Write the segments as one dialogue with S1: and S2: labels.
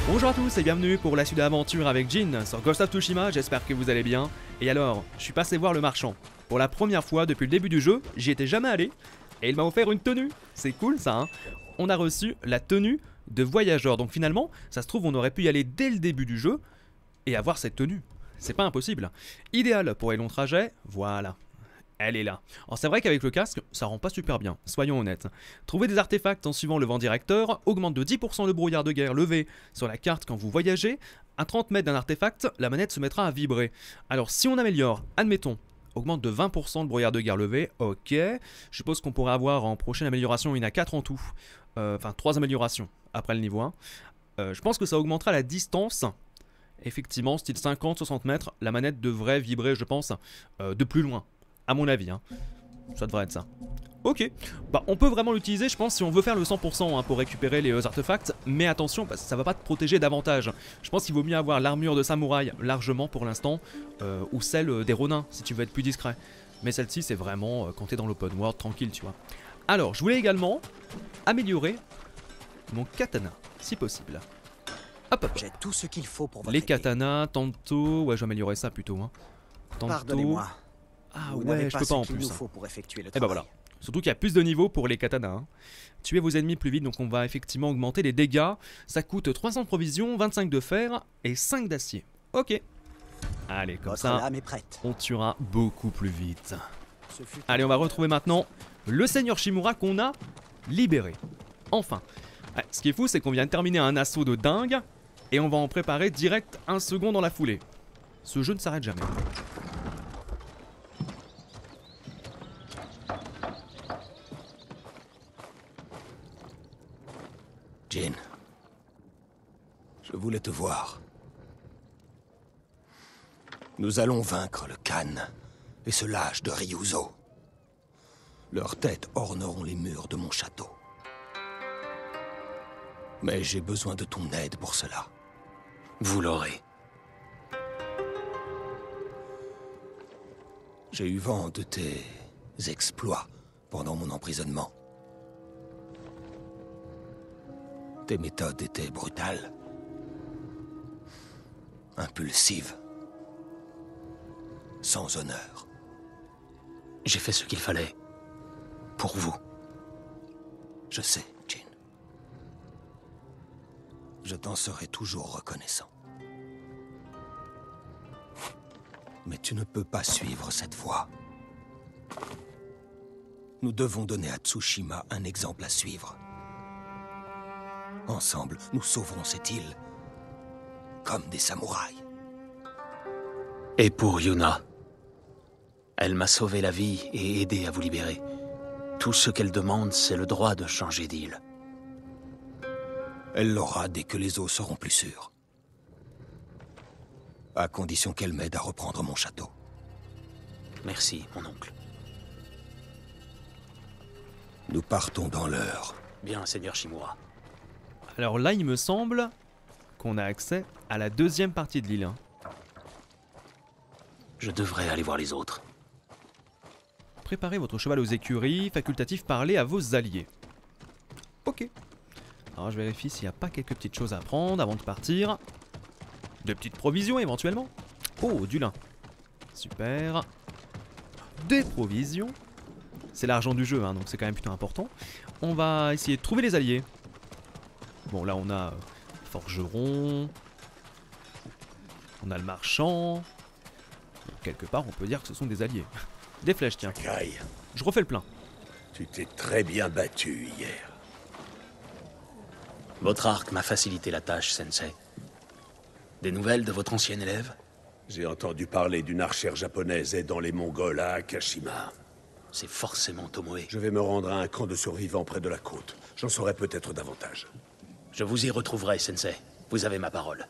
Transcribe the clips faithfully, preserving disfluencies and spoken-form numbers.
S1: Bonjour à tous et bienvenue pour la suite d'aventure avec Jin sur Ghost of Tsushima, j'espère que vous allez bien. Et alors, je suis passé voir le marchand. Pour la première fois depuis le début du jeu, j'y étais jamais allé, et il m'a offert une tenue. C'est cool ça, hein. On a reçu la tenue de voyageur, donc finalement, ça se trouve on aurait pu y aller dès le début du jeu, et avoir cette tenue. C'est pas impossible. Idéal pour les longs trajets, voilà. Elle est là. Alors c'est vrai qu'avec le casque, ça rend pas super bien, soyons honnêtes. Trouver des artefacts en suivant le vent directeur augmente de dix pour cent le brouillard de guerre levé sur la carte quand vous voyagez. À trente mètres d'un artefact, la manette se mettra à vibrer. Alors si on améliore, admettons, augmente de vingt pour cent le brouillard de guerre levé, ok. Je suppose qu'on pourrait avoir en prochaine amélioration, il y en a quatre en tout. Euh, enfin trois améliorations après le niveau un. Euh, je pense que ça augmentera la distance. Effectivement, style cinquante à soixante mètres, la manette devrait vibrer, je pense, euh, de plus loin. À mon avis, hein. Ça devrait être ça. Ok, bah on peut vraiment l'utiliser, je pense, si on veut faire le cent pour cent hein, pour récupérer les euh, artefacts, mais attention, parce que ça va pas te protéger davantage. Je pense qu'il vaut mieux avoir l'armure de samouraï largement pour l'instant, euh, ou celle euh, des Ronin, si tu veux être plus discret. Mais celle-ci, c'est vraiment euh, quand t'es dans l'open world, tranquille, tu vois. Alors, je voulais également améliorer mon katana, si possible. Hop hop.
S2: J'ai tout ce qu'il faut pour votre
S1: Les
S2: épée.
S1: katanas, tantôt... Ouais, je vais améliorer ça plutôt, hein. Tantôt...
S2: Pardonnez-moi.
S1: Ah
S2: Vous
S1: ouais,
S2: n'avez
S1: je
S2: pas
S1: peux pas
S2: ce
S1: en
S2: qu'il
S1: plus.
S2: nous
S1: hein.
S2: faut pour effectuer le
S1: Et bah
S2: travail.
S1: voilà. Surtout qu'il y a plus de niveaux pour les katanas. Hein. Tuer vos ennemis plus vite, donc on va effectivement augmenter les dégâts. Ça coûte trois cents de provisions, vingt-cinq de fer et cinq d'acier. Ok. Allez, comme
S2: Votre
S1: ça,
S2: lame est prête.
S1: on tuera beaucoup plus vite.
S2: Ce fut
S1: Allez, on va retrouver maintenant le Seigneur Shimura qu'on a libéré. Enfin. Ouais, ce qui est fou, c'est qu'on vient de terminer un assaut de dingue et on va en préparer direct un second dans la foulée. Ce jeu ne s'arrête jamais.
S3: Jin, je voulais te voir. Nous allons vaincre le Khan et ce lâche de Ryuzo. Leurs têtes orneront les murs de mon château. Mais j'ai besoin de ton aide pour cela.
S4: Vous l'aurez.
S3: J'ai eu vent de tes exploits pendant mon emprisonnement. Tes méthodes étaient brutales, impulsives, sans honneur.
S4: J'ai fait ce qu'il fallait. Pour vous.
S3: Je sais, Jin. Je t'en serai toujours reconnaissant. Mais tu ne peux pas suivre cette voie. Nous devons donner à Tsushima un exemple à suivre. Ensemble, nous sauverons cette île comme des samouraïs.
S4: Et pour Yuna. Elle m'a sauvé la vie et aidé à vous libérer. Tout ce qu'elle demande, c'est le droit de changer d'île.
S3: Elle l'aura dès que les eaux seront plus sûres. À condition qu'elle m'aide à reprendre mon château.
S4: Merci, mon oncle.
S3: Nous partons dans l'heure.
S4: Bien, Seigneur Shimura.
S1: Alors là, il me semble qu'on a accès à la deuxième partie de l'île. Hein.
S4: Je devrais aller voir les autres.
S1: Préparez votre cheval aux écuries, facultatif parler à vos alliés. Ok. Alors je vérifie s'il n'y a pas quelques petites choses à prendre avant de partir. De petites provisions éventuellement. Oh, du lin. Super. Des provisions. C'est l'argent du jeu, hein, donc c'est quand même plutôt important. On va essayer de trouver les alliés. Bon, là on a euh, forgeron. On a le marchand. Donc, quelque part, on peut dire que ce sont des alliés. Des flèches, tiens.
S5: Sakai,
S1: Je refais le plein.
S5: tu t'es très bien battu hier.
S4: Votre arc m'a facilité la tâche, Sensei. Des nouvelles de votre ancien élève?
S5: J'ai entendu parler d'une archère japonaise aidant les Mongols à Akashima.
S4: C'est forcément Tomoe.
S5: Je vais me rendre à un camp de survivants près de la côte. J'en saurai peut-être davantage.
S4: Je vous y retrouverai, Sensei. Vous avez ma parole.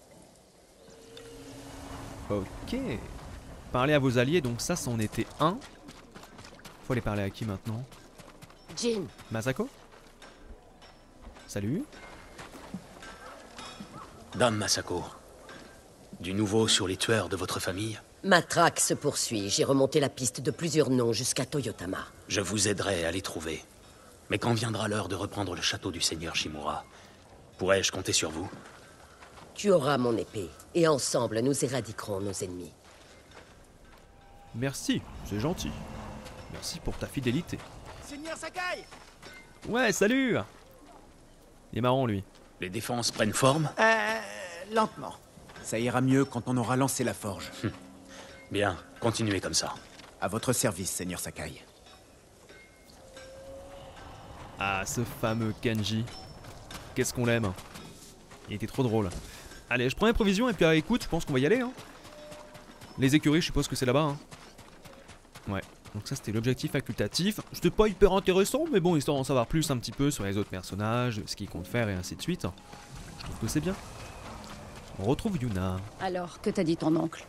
S1: Ok. Parler à vos alliés, donc ça, c'en était un. Faut aller parler à qui maintenant?
S6: Jin,
S1: Masako? Salut.
S4: Dame Masako. Du nouveau sur les tueurs de votre famille?
S6: ma traque se poursuit. J'ai remonté la piste de plusieurs noms jusqu'à Toyotama.
S4: Je vous aiderai à les trouver. Mais quand viendra l'heure de reprendre le château du Seigneur Shimura, pourrais-je compter sur vous?
S6: Tu auras mon épée, et ensemble nous éradiquerons nos ennemis.
S1: Merci, c'est gentil. Merci pour ta fidélité.
S2: Seigneur Sakai!
S1: Ouais, salut! Il est marrant, lui.
S4: Les défenses prennent forme?
S7: Euh... lentement. Ça ira mieux quand on aura lancé la forge.
S4: Hum. Bien, continuez comme ça.
S7: À votre service, Seigneur Sakai.
S1: Ah, ce fameux Kenji. Qu'est-ce qu'on l'aime. Il était trop drôle. Allez, je prends les provisions et puis euh, écoute, je pense qu'on va y aller. Hein. Les écuries, je suppose que c'est là-bas. Hein. Ouais, donc ça c'était l'objectif facultatif. C'était pas hyper intéressant, mais bon, histoire d'en savoir plus un petit peu sur les autres personnages, ce qu'ils comptent faire et ainsi de suite. Je trouve que c'est bien. On retrouve Yuna.
S8: Alors, que t'a dit ton oncle?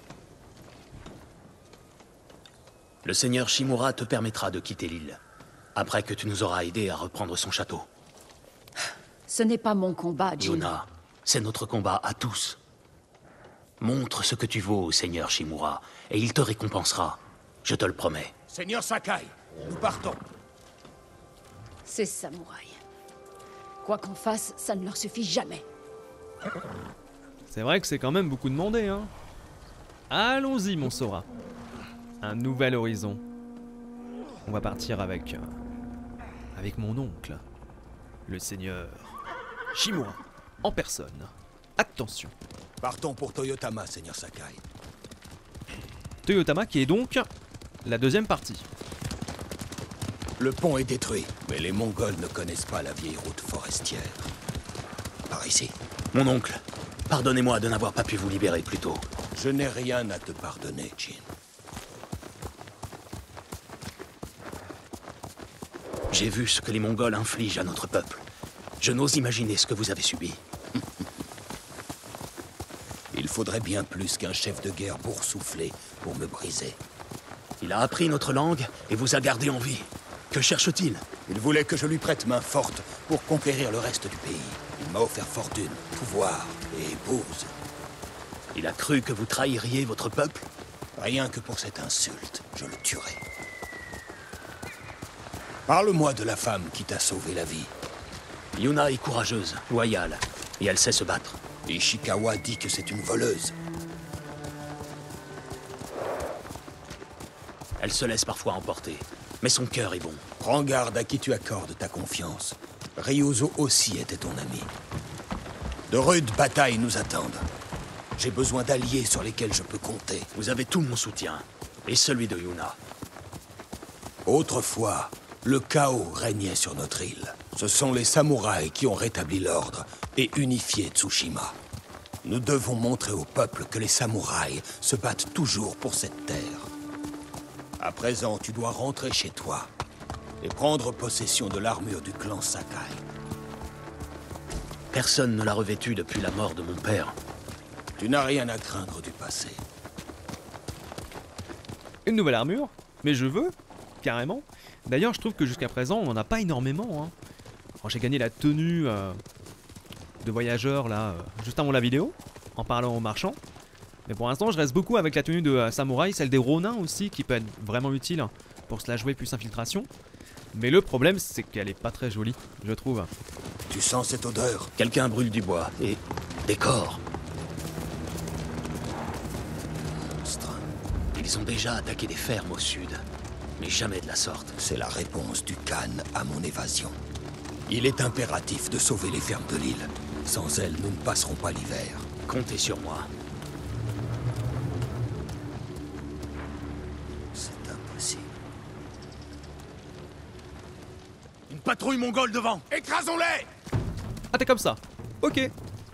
S4: Le seigneur Shimura te permettra de quitter l'île, après que tu nous auras aidé à reprendre son château.
S8: Ce n'est pas mon combat, Jin.
S4: Yuna, c'est notre combat à tous. Montre ce que tu vaux au seigneur Shimura, et il te récompensera. Je te le promets.
S3: Seigneur Sakai, nous partons.
S8: Ces samouraïs. Quoi qu'on fasse, ça ne leur suffit jamais.
S1: C'est vrai que c'est quand même beaucoup demandé, hein. Allons-y, mon Sora. Un nouvel horizon. On va partir avec... Euh, avec mon oncle. Le seigneur Shimura, en personne. Attention.
S3: Partons pour Toyotama, Seigneur Sakai.
S1: Toyotama qui est donc la deuxième partie.
S3: Le pont est détruit, mais les Mongols ne connaissent pas la vieille route forestière. Par ici.
S4: Mon oncle, pardonnez-moi de n'avoir pas pu vous libérer plus tôt.
S3: Je n'ai rien à te pardonner, Jin.
S4: J'ai vu ce que les Mongols infligent à notre peuple. Je n'ose imaginer ce que vous avez subi.
S3: Il faudrait bien plus qu'un chef de guerre boursouflé pour me briser.
S4: Il a appris notre langue et vous a gardé en vie. Que cherche-t-il?
S3: Il voulait que je lui prête main forte pour conquérir le reste du pays. Il m'a offert fortune, pouvoir et épouse.
S4: Il a cru que vous trahiriez votre peuple?
S3: Rien que pour cette insulte, je le tuerai. Parle-moi de la femme qui t'a sauvé la vie.
S4: Yuna est courageuse, loyale, et elle sait se battre.
S3: Ishikawa dit que c'est une voleuse.
S4: Elle se laisse parfois emporter, mais son cœur est bon.
S3: Prends garde à qui tu accordes ta confiance. Ryuzo aussi était ton ami. De rudes batailles nous attendent. J'ai besoin d'alliés sur lesquels je peux compter.
S4: Vous avez tout mon soutien, et celui de Yuna.
S3: Autrefois, le chaos régnait sur notre île. Ce sont les samouraïs qui ont rétabli l'ordre et unifié Tsushima. Nous devons montrer au peuple que les samouraïs se battent toujours pour cette terre. À présent, tu dois rentrer chez toi et prendre possession de l'armure du clan Sakai.
S4: Personne ne l'a revêtue depuis la mort de mon père.
S3: Tu n'as rien à craindre du passé.
S1: Une nouvelle armure? Mais je veux, carrément. D'ailleurs, je trouve que jusqu'à présent, on n'en a pas énormément. Hein. Alors, j'ai gagné la tenue euh, de voyageur, là, euh, juste avant la vidéo, en parlant aux marchands. Mais pour l'instant, je reste beaucoup avec la tenue de euh, samouraï, celle des Ronin aussi, qui peut être vraiment utile pour se la jouer plus infiltration. Mais le problème, c'est qu'elle est pas très jolie, je trouve.
S3: Tu sens cette odeur?
S4: Quelqu'un brûle du bois, et des corps.
S3: Monstre.
S4: Ils ont déjà attaqué des fermes au sud, mais jamais de la sorte.
S3: C'est la réponse du Khan à mon évasion. Il est impératif de sauver les fermes de l'île. Sans elles, nous ne passerons pas l'hiver.
S4: Comptez sur moi.
S3: C'est impossible.
S5: Une patrouille mongole devant! Écrasons-les!
S1: Ah, t'es comme ça. Ok.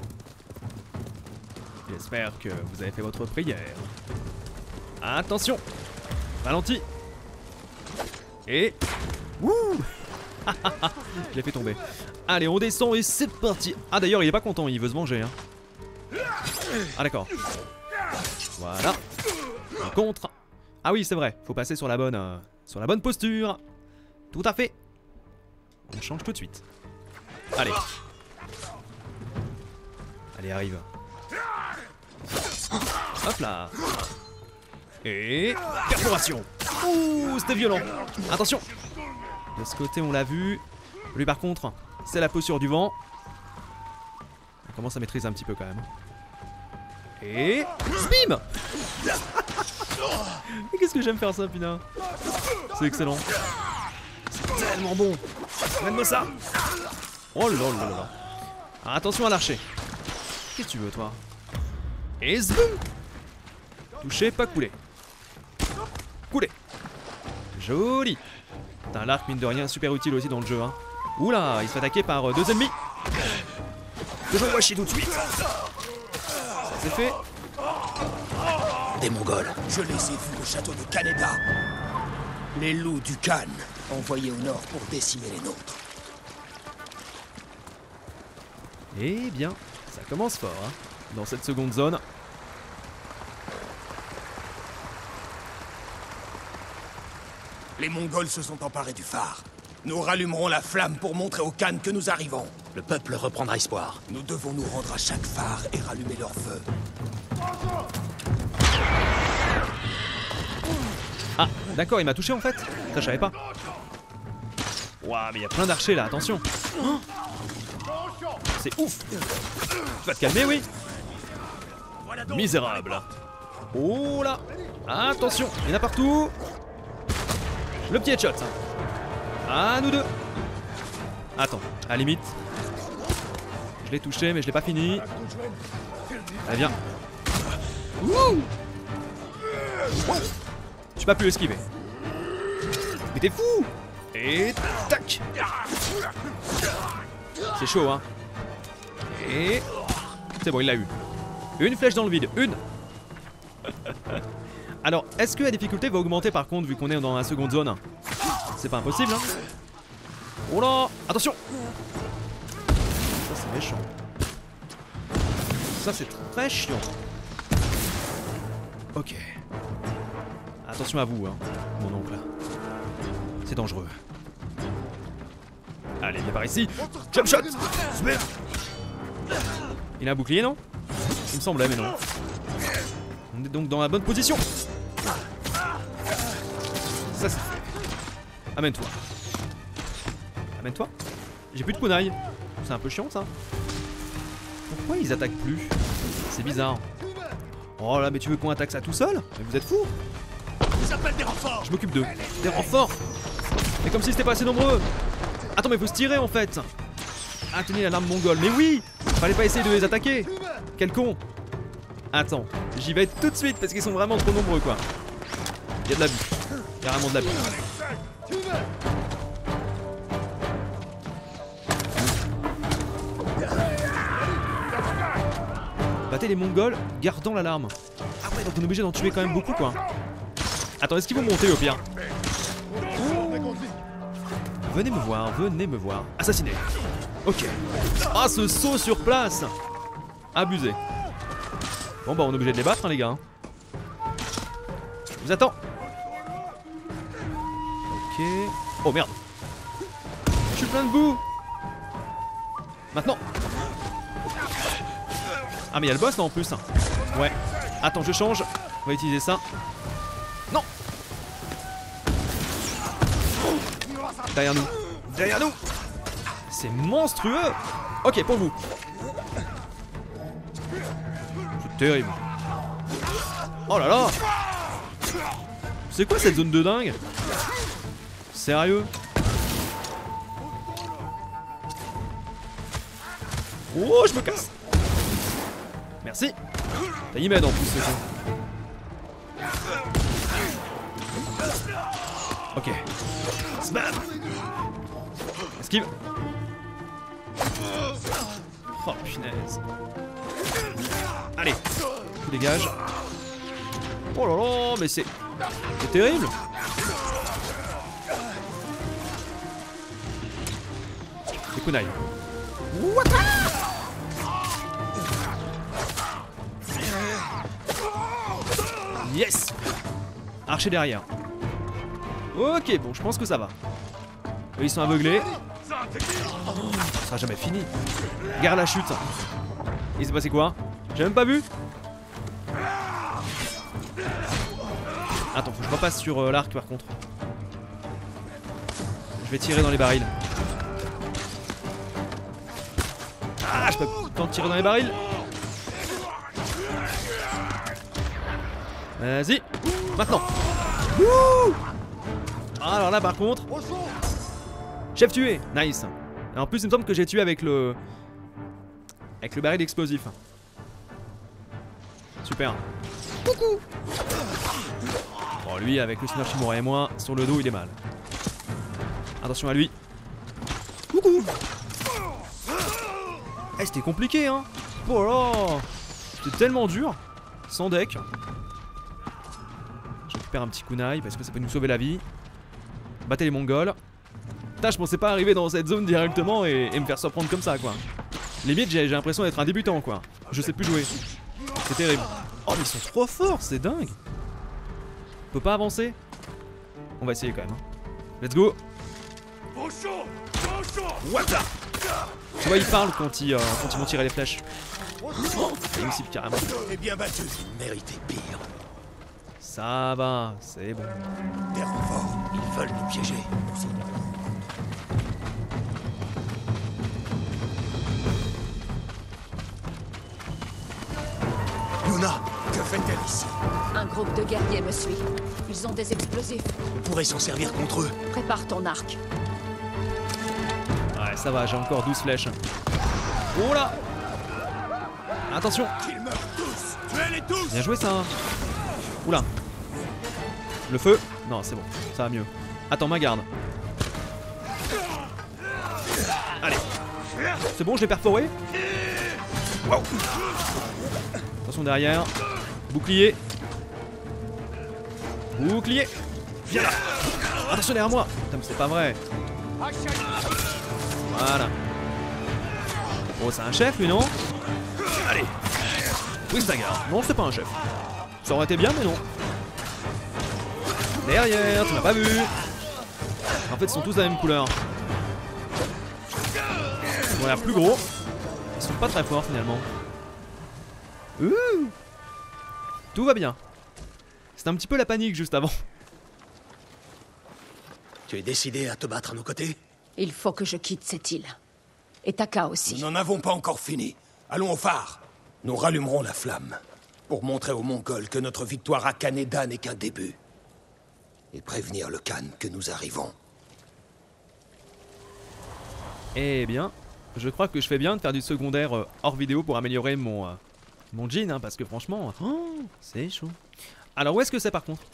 S1: J'espère que vous avez fait votre prière. Attention. Ralenti. Et... Wouh. Je l'ai fait tomber. Allez, on descend et c'est parti. Ah, d'ailleurs, il est pas content, il veut se venger. Hein. Ah, d'accord. Voilà. Un contre. Ah oui, c'est vrai. Faut passer sur la bonne, euh, sur la bonne posture. Tout à fait. On change tout de suite. Allez. Allez, arrive. Hop là. Et... perforation. Ouh, c'était violent. Attention. De ce côté, on l'a vu. Lui, par contre, c'est la posture du vent. On commence à maîtriser un petit peu quand même. Et... Bim. Mais qu'est-ce que j'aime faire ça, putain. C'est excellent. C'est tellement bon. Donne-moi ça. Oh là là là là. Alors, attention à l'archer. Qu'est-ce que tu veux, toi? Et zboum. Touché, pas coulé. Coulé. Joli. Putain, l'arc, mine de rien, super utile aussi dans le jeu. Hein. Oula, il se fait attaquer par euh, deux ennemis. Que je vois chier tout de suite. Ça c'est fait.
S3: Des Mongols. Je les ai vus au château de Kaneda. Les loups du Khan, envoyés au nord pour décimer les nôtres.
S1: Eh bien, ça commence fort, hein, dans cette seconde zone.
S3: Les Mongols se sont emparés du phare. Nous rallumerons la flamme pour montrer au Khan que nous arrivons.
S4: Le peuple reprendra espoir.
S3: Nous devons nous rendre à chaque phare et rallumer leur feu.
S1: Ah, d'accord, il m'a touché en fait. Ça, je savais pas. Ouah, mais il y a plein d'archers là, attention. Oh, c'est ouf. Tu vas te calmer, oui. Misérable. Oh là. Attention, il y en a partout. Le petit headshot. Ah, nous deux. Attends, à la limite. Je l'ai touché, mais je l'ai pas fini. Allez, viens. Wouh. J'ai pas pu esquiver. Mais t'es fou. Et tac. C'est chaud, hein. Et... C'est bon, il l'a eu. Une flèche dans le vide, une. Alors, est-ce que la difficulté va augmenter par contre vu qu'on est dans la seconde zone? C'est pas impossible, hein. Oh là. Attention. Ça c'est méchant. Ça c'est très chiant. Ok. Attention à vous, hein, mon oncle. C'est dangereux. Allez, viens par ici. Jump shot. Il a un bouclier, non? Il me semblait, mais non. On est donc dans la bonne position. Ça c'est fait. Amène-toi. Amène-toi. J'ai plus de kunai. C'est un peu chiant ça. Pourquoi ils attaquent plus? C'est bizarre. Oh là, mais tu veux qu'on attaque ça tout seul? Mais vous êtes fous. Je m'occupe d'eux. Des renforts. Mais comme si c'était pas assez nombreux. Attends, mais faut se tirer en fait. Ah, tenez l'alarme mongole. Mais oui. Fallait pas essayer de les attaquer. Quel con. Attends, j'y vais tout de suite parce qu'ils sont vraiment trop nombreux quoi. Y'a de l'abus. Carrément de l'abus. Battez les Mongols, gardant l'alarme. Ah ouais, donc on est obligé d'en tuer quand même beaucoup quoi. Attends, est-ce qu'ils vont monter au pire? Oh. Venez me voir, venez me voir. Assassiné. Ok. Ah, ce saut sur place. Abusé. Bon bah on est obligé de les battre hein, les gars. Je vous attends. Ok. Oh merde. Je suis plein de boue. Maintenant. Ah mais il y a le boss là en plus. Ouais. Attends, je change. On va utiliser ça. Non. Derrière nous. Derrière nous. C'est monstrueux. Ok, pour vous. C'est terrible. Oh là là. C'est quoi cette zone de dingue? Sérieux? Oh, je me casse. Merci. Ça y m'aide en plus ce jeu. Ok. Sbam. Esquive. Oh punaise. Allez. Tu dégages. Oh là là, mais c'est... C'est terrible. Des kunai. Yes. Archer derrière. Ok, bon, je pense que ça va. Eux, ils sont aveuglés. Oh, ça sera jamais fini. Regarde la chute. Il s'est passé quoi? J'ai même pas vu. Attends, faut que je repasse sur euh, l'arc par contre. Je vais tirer dans les barils. Ah, je peux pas tirer dans les barils. Vas-y. Maintenant. Wouh. Alors là par contre. Chef tué. Nice. Et en plus il me semble que j'ai tué avec le... Avec le baril explosif. Super. Coucou. Bon lui avec le Seigneur Shimura et moi, sur le dos il est mal. Attention à lui. Coucou. Eh c'était compliqué hein. Oh là. C'était tellement dur. Sans deck. Je récupère un petit kunai parce que ça peut nous sauver la vie. Battez les Mongols. Putain je pensais pas arriver dans cette zone directement et, et me faire surprendre comme ça quoi. Limite j'ai l'impression d'être un débutant quoi. Je sais plus jouer. C'est terrible. Oh mais ils sont trop forts, c'est dingue. On peut pas avancer. On va essayer quand même. Let's go. What the... Tu vois il parle quand ils, euh, quand ils vont tirer les flèches. C'est possible carrément.
S3: Et bien battu. Mérité pire.
S1: Ça va, c'est bon.
S3: Des renforts, ils veulent nous piéger. Yuna, que fait-elle ici?
S8: Un groupe de guerriers me suit. Ils ont des explosifs.
S3: On pourrait s'en servir contre eux.
S8: Prépare ton arc.
S1: Ouais, ça va, j'ai encore douze flèches. Oh là. Attention.
S3: Qu'ils meurent tous. Tuez-les tous.
S1: Bien joué ça. Oula. Le feu. Non, c'est bon, ça va mieux. Attends, ma garde. Allez. C'est bon, je l'ai perforé. Wow. Attention derrière. Bouclier. Bouclier. Viens là. Attention derrière moi. Putain, mais c'est pas vrai. Voilà. Oh, c'est un chef, lui, non? Allez. Oui, c'est garde. Non, c'est pas un chef. Ça aurait été bien, mais non. Derrière, tu m'as pas vu. En fait, ils sont tous de la même couleur. Ils ont l'air plus gros. Ils sont pas très forts, finalement. Ouh. Tout va bien. C'était un petit peu la panique juste avant.
S3: Tu es décidé à te battre à nos côtés?
S8: Il faut que je quitte cette île. Et Taka
S3: Nous
S8: aussi.
S3: n'en avons pas encore fini. Allons au phare. Nous rallumerons la flamme pour montrer aux Mongols que notre victoire à Kaneda n'est qu'un début. Et prévenir le Khan que nous arrivons.
S1: Eh bien, je crois que je fais bien de faire du secondaire euh, hors vidéo pour améliorer mon, euh, mon jean, hein, parce que franchement, oh, c'est chaud. Alors où est-ce que c'est par contre?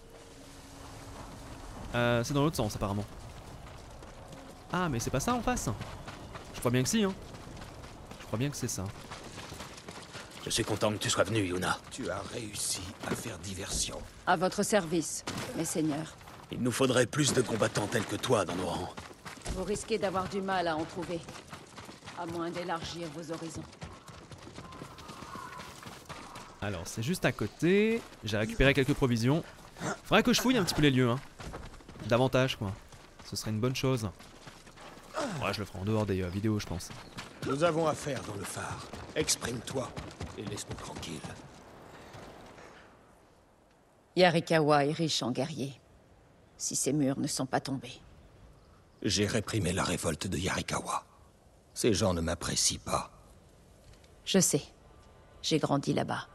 S1: euh, C'est dans l'autre sens apparemment. Ah mais c'est pas ça en face. Je crois bien que si hein. Je crois bien que c'est ça.
S4: Je suis content que tu sois venu, Yuna.
S3: Tu as réussi à faire diversion.
S8: À votre service, mes seigneurs.
S4: Il nous faudrait plus de combattants tels que toi dans nos rangs.
S8: Vous risquez d'avoir du mal à en trouver. À moins d'élargir vos horizons.
S1: Alors c'est juste à côté. J'ai récupéré quelques provisions. Faudrait que je fouille un petit peu les lieux hein. Davantage quoi. Ce serait une bonne chose. Ouais, je le ferai en dehors des euh, vidéos je pense.
S3: Nous avons affaire dans le phare. Exprime-toi et laisse-nous tranquille.
S8: Yarikawa est riche en guerriers. Si ces murs ne sont pas tombés.
S3: J'ai réprimé la révolte de Yarikawa. Ces gens ne m'apprécient pas.
S8: Je sais. J'ai grandi là-bas.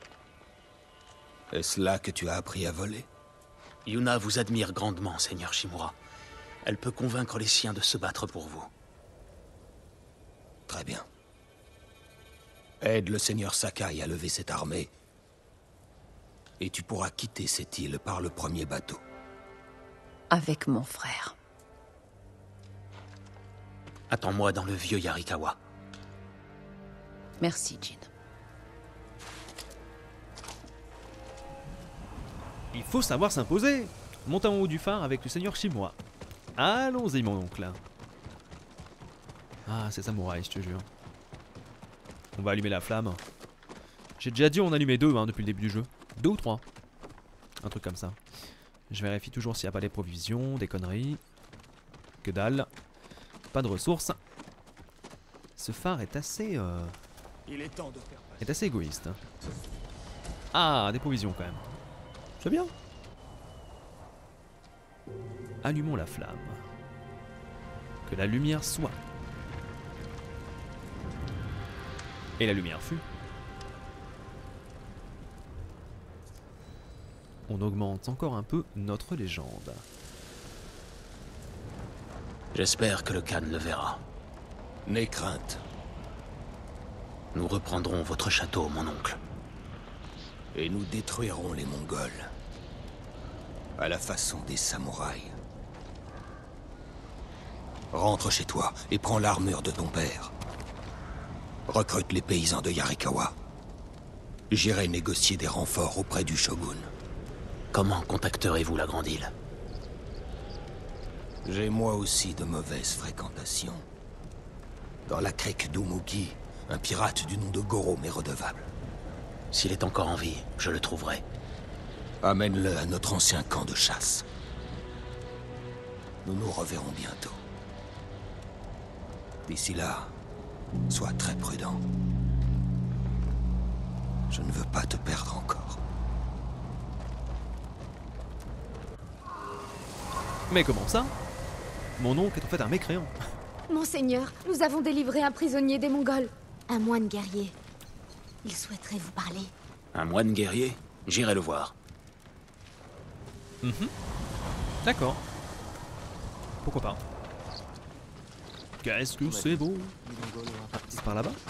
S3: Est-ce là que tu as appris à voler?
S4: Yuna vous admire grandement, Seigneur Shimura. Elle peut convaincre les siens de se battre pour vous.
S3: Très bien. Aide le Seigneur Sakai à lever cette armée. Et tu pourras quitter cette île par le premier bateau.
S8: Avec mon frère.
S4: Attends-moi dans le vieux Yarikawa.
S8: Merci, Jin.
S1: Il faut savoir s'imposer. Monte en haut du phare avec le Seigneur Shimura. Allons-y mon oncle. Ah c'est samouraï je te jure. On va allumer la flamme. J'ai déjà dû en allumer deux hein, depuis le début du jeu. Deux ou trois. Un truc comme ça. Je vérifie toujours s'il n'y a pas des provisions, des conneries. Que dalle. Pas de ressources. Ce phare est assez... Euh,
S3: Il est temps de faire passer.
S1: est assez égoïste. Ah, des provisions quand même. C'est bien. Allumons la flamme. Que la lumière soit. Et la lumière fut. on augmente encore un peu notre légende.
S4: J'espère que le Khan le verra.
S3: N'aie crainte.
S4: Nous reprendrons votre château, mon oncle.
S3: Et nous détruirons les Mongols. À la façon des samouraïs. Rentre chez toi et prends l'armure de ton père. Recrute les paysans de Yarikawa. J'irai négocier des renforts auprès du shogun.
S4: Comment contacterez-vous la Grande Île?
S3: J'ai moi aussi de mauvaises fréquentations. Dans la crique d'Umugi, un pirate du nom de Goro m'est redevable.
S4: S'il est encore en vie, je le trouverai.
S3: Amène-le à notre ancien camp de chasse. Nous nous reverrons bientôt. D'ici là, sois très prudent. Je ne veux pas te perdre encore.
S1: Mais comment ça? Mon oncle est en fait un mécréant.
S9: Monseigneur, nous avons délivré un prisonnier des Mongols. Un moine guerrier. Il souhaiterait vous parler.
S4: Un moine guerrier? J'irai le voir.
S1: Mm-hmm. D'accord. Pourquoi pas? Qu'est-ce que c'est beau? C'est par là-bas?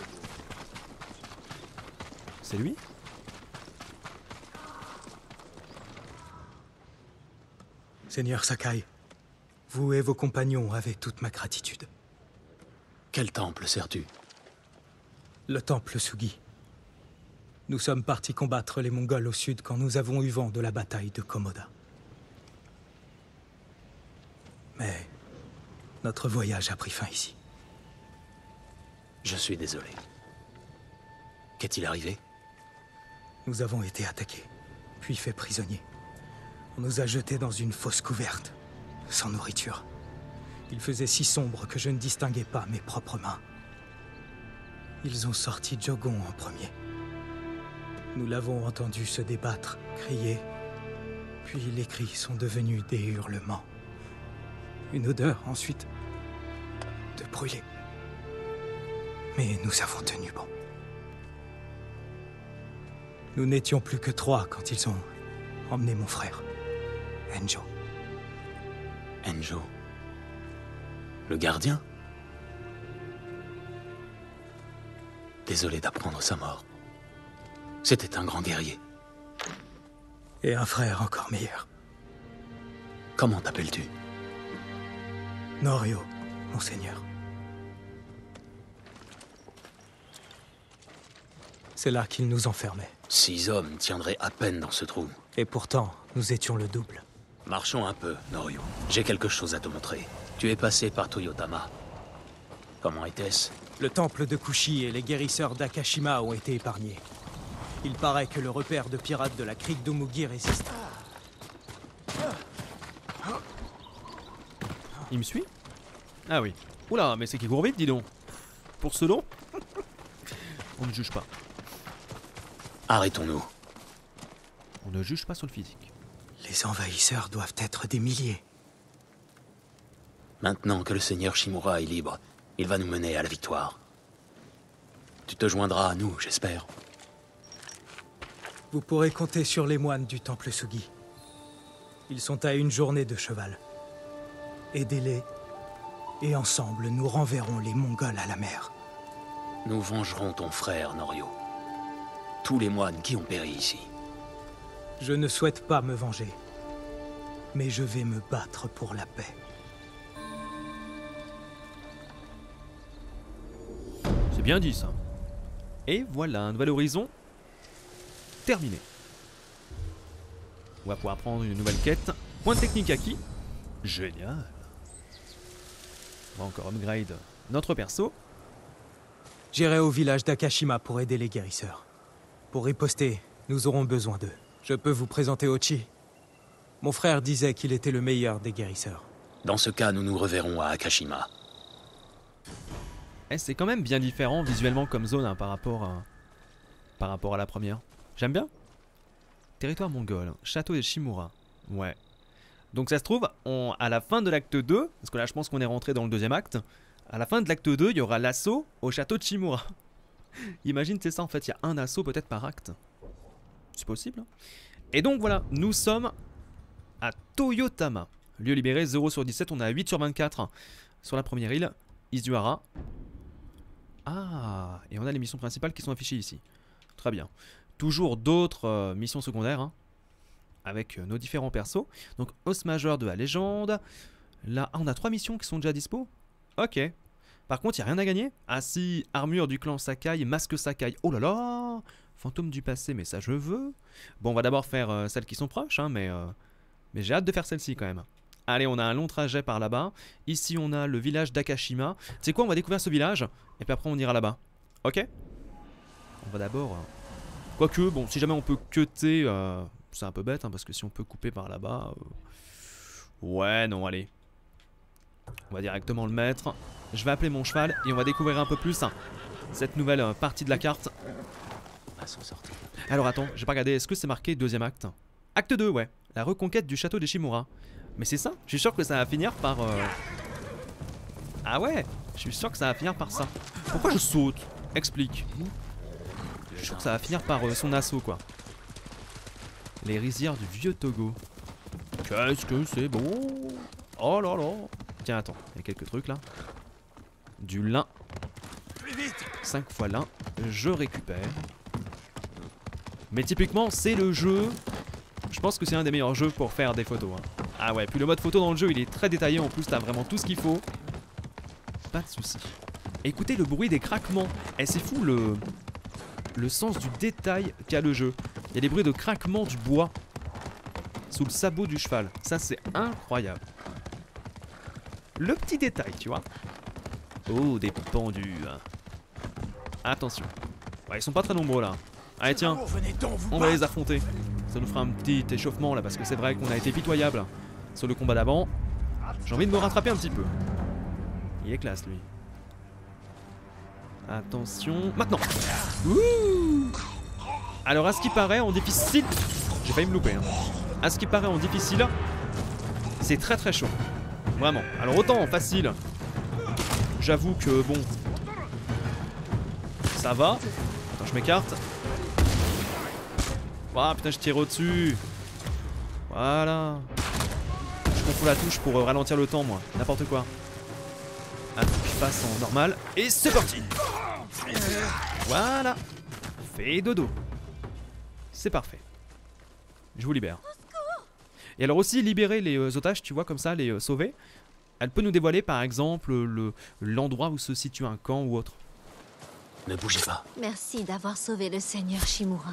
S1: C'est lui?
S2: Seigneur Sakai, vous et vos compagnons avez toute ma gratitude.
S4: Quel temple sers-tu?
S2: Le temple Sugi. Nous sommes partis combattre les Mongols au sud quand nous avons eu vent de la bataille de Komoda. Mais notre voyage a pris fin ici.
S4: Je suis désolé. Qu'est-il arrivé?
S2: Nous avons été attaqués, puis faits prisonniers. On nous a jetés dans une fosse couverte, sans nourriture. Il faisait si sombre que je ne distinguais pas mes propres mains. Ils ont sorti Jogon en premier. Nous l'avons entendu se débattre, crier. Puis les cris sont devenus des hurlements. Une odeur ensuite de brûlé. Mais nous avons tenu bon. Nous n'étions plus que trois quand ils ont emmené mon frère, Enjo.
S4: Enjo? Le gardien? Désolé d'apprendre sa mort. C'était un grand guerrier.
S2: Et un frère encore meilleur.
S4: Comment t'appelles-tu?
S2: Norio, monseigneur. C'est là qu'il nous enfermait.
S4: Six hommes tiendraient à peine dans ce trou.
S2: Et pourtant, nous étions le double.
S4: Marchons un peu, Norio. J'ai quelque chose à te montrer. Tu es passé par Toyotama. Comment était-ce?
S2: Le temple de Kushi et les guérisseurs d'Akashima ont été épargnés. Il paraît que le repère de pirates de la crique d'Umugi résiste.
S1: Il me suit? Ah oui. Oula, mais c'est qui court vite, dis donc. Pour ce long? On ne juge pas.
S4: Arrêtons-nous.
S1: On ne juge pas sur le physique.
S2: Les envahisseurs doivent être des milliers.
S4: Maintenant que le seigneur Shimura est libre, il va nous mener à la victoire. Tu te joindras à nous, j'espère.
S2: Vous pourrez compter sur les moines du temple Sugi. Ils sont à une journée de cheval. Aidez-les, et ensemble nous renverrons les Mongols à la mer.
S4: Nous vengerons ton frère, Norio. Tous les moines qui ont péri ici.
S2: Je ne souhaite pas me venger, mais je vais me battre pour la paix.
S1: C'est bien dit ça. Et voilà, un nouvel horizon terminé. On va pouvoir prendre une nouvelle quête. Point de technique acquis. Génial. On va encore upgrade notre perso.
S2: J'irai au village d'Akashima pour aider les guérisseurs. Pour riposter, nous aurons besoin d'eux. Je peux vous présenter Ochi. Mon frère disait qu'il était le meilleur des guérisseurs.
S4: Dans ce cas, nous nous reverrons à Akashima.
S1: Eh, c'est quand même bien différent visuellement comme zone hein, par rapport à par rapport à la première. J'aime bien. Territoire mongol, château des Shimura. Ouais. Donc ça se trouve, on, à la fin de l'acte deux, parce que là je pense qu'on est rentré dans le deuxième acte, à la fin de l'acte deux, il y aura l'assaut au château de Shimura. Imagine, c'est ça en fait, il y a un assaut peut-être par acte. C'est possible. Hein. Et donc voilà, nous sommes à Toyotama. Lieu libéré, zéro sur dix-sept, on est à huit sur vingt-quatre sur la première île, Izuhara. Ah, et on a les missions principales qui sont affichées ici. Très bien. Toujours d'autres euh, missions secondaires, hein, avec euh, nos différents persos. Donc, os majeur de la légende. Là, ah, on a trois missions qui sont déjà dispo. Ok. Par contre, il n'y a rien à gagner. Ah si, armure du clan Sakai, masque Sakai. Oh là là, fantôme du passé, mais ça je veux. Bon, on va d'abord faire euh, celles qui sont proches, hein, mais, euh, mais j'ai hâte de faire celle-ci quand même. Allez, on a un long trajet par là-bas. Ici, on a le village d'Akashima. Tu sais quoi, on va découvrir ce village, et puis après, on ira là-bas. Ok? On va d'abord... Euh... Quoique, bon, si jamais on peut cutter, euh, c'est un peu bête, hein, parce que si on peut couper par là-bas... Euh... Ouais, non, allez. On va directement le mettre. Je vais appeler mon cheval, et on va découvrir un peu plus hein, cette nouvelle euh, partie de la carte.
S4: À s'en sortir.
S1: Alors attends, j'ai pas regardé, est-ce que c'est marqué deuxième acte? Acte deux, ouais. La reconquête du château d'Ishimura. Mais c'est ça, je suis sûr que ça va finir par... Euh... Ah ouais, je suis sûr que ça va finir par ça. Pourquoi je saute? Explique. Je suis sûr que ça va finir par euh, son assaut, quoi. Les rizières du vieux Togo. Qu'est-ce que c'est beau! Oh là là! Tiens, attends, il y a quelques trucs là. Du lin. cinq fois lin. Je récupère. Mais typiquement, c'est le jeu... Je pense que c'est un des meilleurs jeux pour faire des photos. Hein. Ah ouais, puis le mode photo dans le jeu, il est très détaillé. En plus, t'as vraiment tout ce qu'il faut. Pas de soucis. Écoutez le bruit des craquements. Eh, c'est fou le... le sens du détail qu'a le jeu. Il y a des bruits de craquement du bois sous le sabot du cheval. Ça, c'est incroyable. Le petit détail, tu vois. Oh, des pendus. Attention. Ouais, ils sont pas très nombreux là. Allez, tiens, on va les affronter. Ça nous fera un petit échauffement là, parce que c'est vrai qu'on a été pitoyable sur le combat d'avant. J'ai envie de me rattraper un petit peu. Il est classe, lui. Attention. Maintenant. Ouh. Alors, à ce qui paraît, en difficile... J'ai failli me louper. Hein. À ce qui paraît, en difficile, c'est très très chaud. Vraiment. Alors, autant en facile, j'avoue que, bon... Ça va. Attends, je m'écarte. Ah putain, je tire au-dessus. Voilà. Je confonds la touche pour euh, ralentir le temps, moi. N'importe quoi. Attends, je passe en normal. Et c'est parti. Voilà. Fais dodo. C'est parfait. Je vous libère. Et alors aussi, libérer les euh, otages, tu vois, comme ça, les euh, sauver. Elle peut nous dévoiler, par exemple, le l'endroit où se situe un camp ou autre.
S4: Ne bougez pas.
S9: Merci d'avoir sauvé le seigneur Shimura.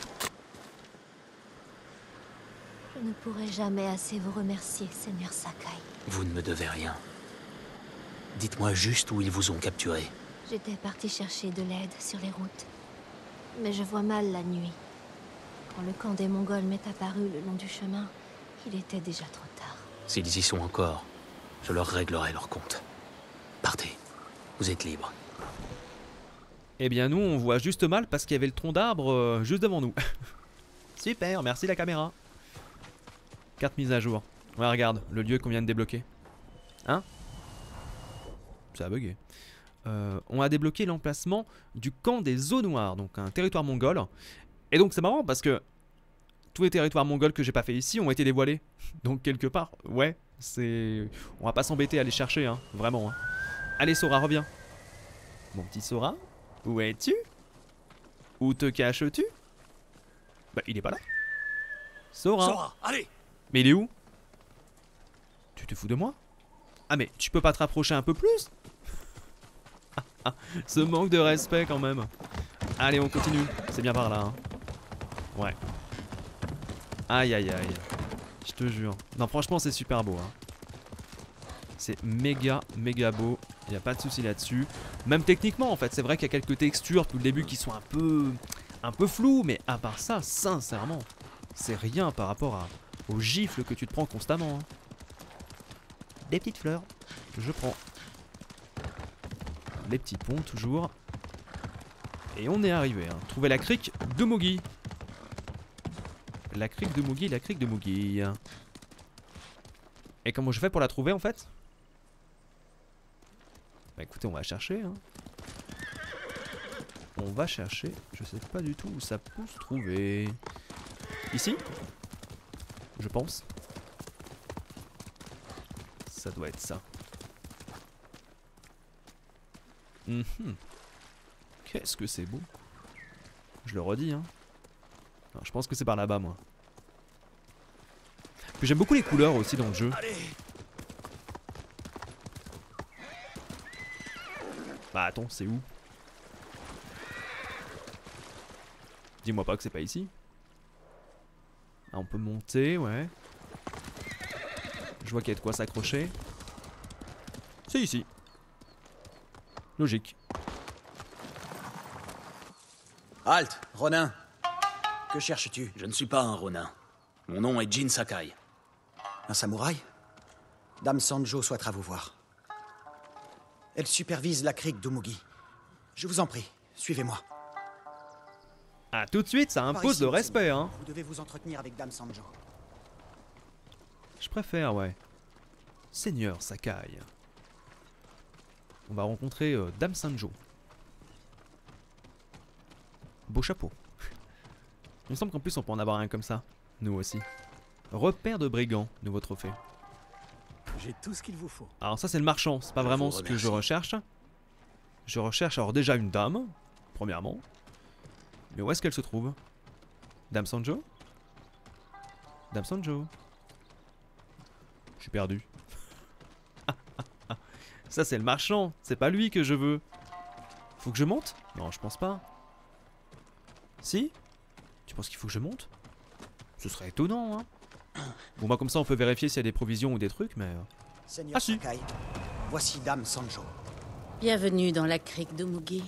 S9: Je ne pourrai jamais assez vous remercier, seigneur Sakai.
S4: Vous ne me devez rien. Dites-moi juste où ils vous ont capturé.
S9: J'étais parti chercher de l'aide sur les routes. Mais je vois mal la nuit. Quand le camp des Mongols m'est apparu le long du chemin, il était déjà trop tard.
S4: S'ils y sont encore, je leur réglerai leur compte. Partez. Vous êtes libres.
S1: Eh bien nous, on voit juste mal parce qu'il y avait le tronc d'arbre euh, juste devant nous. Super, merci la caméra. Carte mise à jour. Ouais, regarde, le lieu qu'on vient de débloquer. Hein? Ça a bugué. Euh, on a débloqué l'emplacement du camp des eaux noires, donc un territoire mongol. Et donc c'est marrant parce que tous les territoires mongols que j'ai pas fait ici ont été dévoilés. Donc quelque part, ouais, c'est... On va pas s'embêter à les chercher, hein, vraiment. Hein. Allez Sora, reviens. Mon petit Sora, où es-tu? Où te caches-tu? Bah il est pas là. Sora,
S3: Sora, allez!
S1: Mais il est où? Tu te fous de moi? Ah mais tu peux pas te rapprocher un peu plus? Ah, ah, ce manque de respect quand même. Allez on continue, c'est bien par là hein. Ouais. Aïe aïe aïe. Je te jure. Non franchement c'est super beau hein. C'est méga méga beau. Il n'y a pas de souci là-dessus. Même techniquement en fait, c'est vrai qu'il y a quelques textures tout le début qui sont un peu un peu floues, mais à part ça, sincèrement, c'est rien par rapport à aux gifles que tu te prends constamment. Hein. Des petites fleurs, je prends. Les petits ponts toujours. Et on est arrivé. Hein. Trouver la crique de Mugi. La crique de Mugi, la crique de Mugi. Et comment je fais pour la trouver en fait? Bah écoutez, on va chercher. Hein. On va chercher. Je sais pas du tout où ça peut se trouver. Ici? Je pense. Ça doit être ça. Mm-hmm. Qu'est-ce que c'est beau. Je le redis, hein. Non, je pense que c'est par là-bas, moi. Puis j'aime beaucoup les couleurs aussi dans le jeu. Bah attends, c'est où? Dis-moi pas que c'est pas ici. Ah, on peut monter, ouais. Je vois qu'il y a de quoi s'accrocher. C'est ici. Logique.
S7: Halt, Ronin. Que cherches-tu?
S4: Je ne suis pas un Ronin. Mon nom est Jin Sakai.
S7: Un samouraï? Dame Sanjo souhaitera vous voir. Elle supervise la crique d'Umugi. Je vous en prie, suivez-moi.
S1: Ah, tout de suite, ça impose
S7: ici,
S1: le respect, hein.
S7: Vous devez vous entretenir avec Dame Sanjo.
S1: Je préfère, ouais. Seigneur Sakai. On va rencontrer euh, Dame Sanjo. Beau chapeau. Il me semble qu'en plus on peut en avoir un comme ça. Nous aussi. Repère de brigands, nouveau trophée.
S2: J'ai tout ce qu'il vous faut.
S1: Alors ça c'est le marchand, c'est pas
S4: Je
S1: vraiment
S4: vous
S1: ce que
S4: remercie.
S1: je recherche. Je recherche alors déjà une dame, premièrement. Mais où est-ce qu'elle se trouve? Dame Sanjo? Dame Sanjo? Je suis perdu. Ça c'est le marchand, c'est pas lui que je veux. Faut que je monte? Non, je pense pas. Si? Tu penses qu'il faut que je monte? Ce serait étonnant, hein. Bon bah comme ça on peut vérifier s'il y a des provisions ou des trucs, mais...
S7: Seigneur
S1: Ah, si.
S7: Sakai, voici Dame Sanjo.
S8: Bienvenue dans la crique d'Umugi.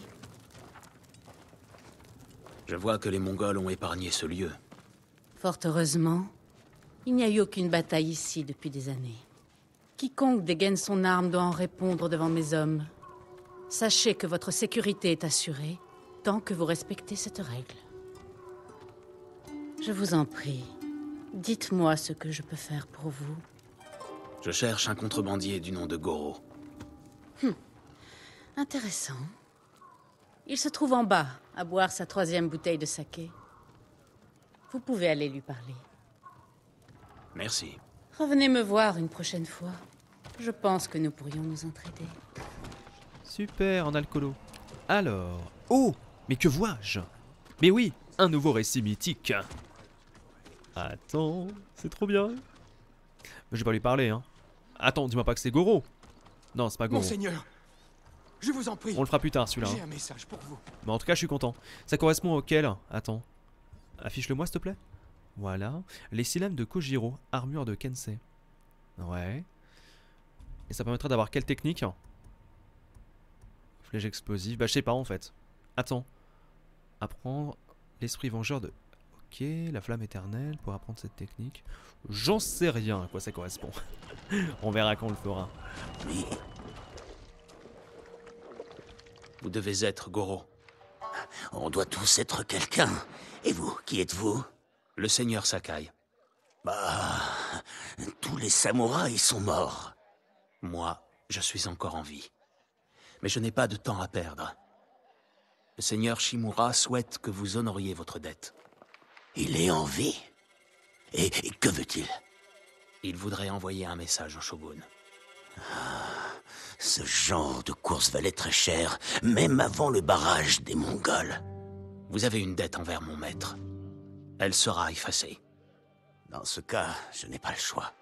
S4: Je vois que les Mongols ont épargné ce lieu.
S8: Fort heureusement, il n'y a eu aucune bataille ici depuis des années. Quiconque dégaine son arme doit en répondre devant mes hommes. Sachez que votre sécurité est assurée tant que vous respectez cette règle. Je vous en prie, dites-moi ce que je peux faire pour vous.
S4: Je cherche un contrebandier du nom de Goro.
S8: Intéressant. Il se trouve en bas, à boire sa troisième bouteille de saké. Vous pouvez aller lui parler.
S4: Merci.
S8: Revenez me voir une prochaine fois. Je pense que nous pourrions nous entraider.
S1: Super, en alcoolo. Alors... Oh! Mais que vois-je? Mais oui, un nouveau récit mythique. Attends, c'est trop bien. Je vais pas lui parler, hein. Attends, dis-moi pas que c'est Goro. Non, c'est pas Goro.
S2: Monseigneur, je vous en prie.
S1: On le fera plus tard, celui-là.
S2: J'ai
S1: hein.
S2: un message pour vous.
S1: Mais en tout cas, je suis content. Ça correspond auquel? Attends. Affiche-le-moi, s'il te plaît. Voilà. Les syllabes de Kojiro, armure de Kensei. Ouais. Et ça permettra d'avoir quelle technique? Flèche explosive. Bah, je sais pas, en fait. Attends. Apprendre l'esprit vengeur de... Ok, la flamme éternelle pour apprendre cette technique. J'en sais rien à quoi ça correspond. On verra quand on le fera.
S4: Vous devez être Goro.
S3: On doit tous être quelqu'un. Et vous, qui êtes-vous?
S4: Le seigneur Sakai.
S3: Bah... tous les samouraïs sont morts.
S4: Moi, je suis encore en vie. Mais je n'ai pas de temps à perdre. Le seigneur Shimura souhaite que vous honoriez votre dette.
S3: Il est en vie? Et, et que veut-il?
S4: Il voudrait envoyer un message au shogun.
S3: Ce genre de course valait très cher, même avant le barrage des Mongols.
S4: Vous avez une dette envers mon maître. Elle sera effacée.
S3: Dans ce cas, je n'ai pas le choix.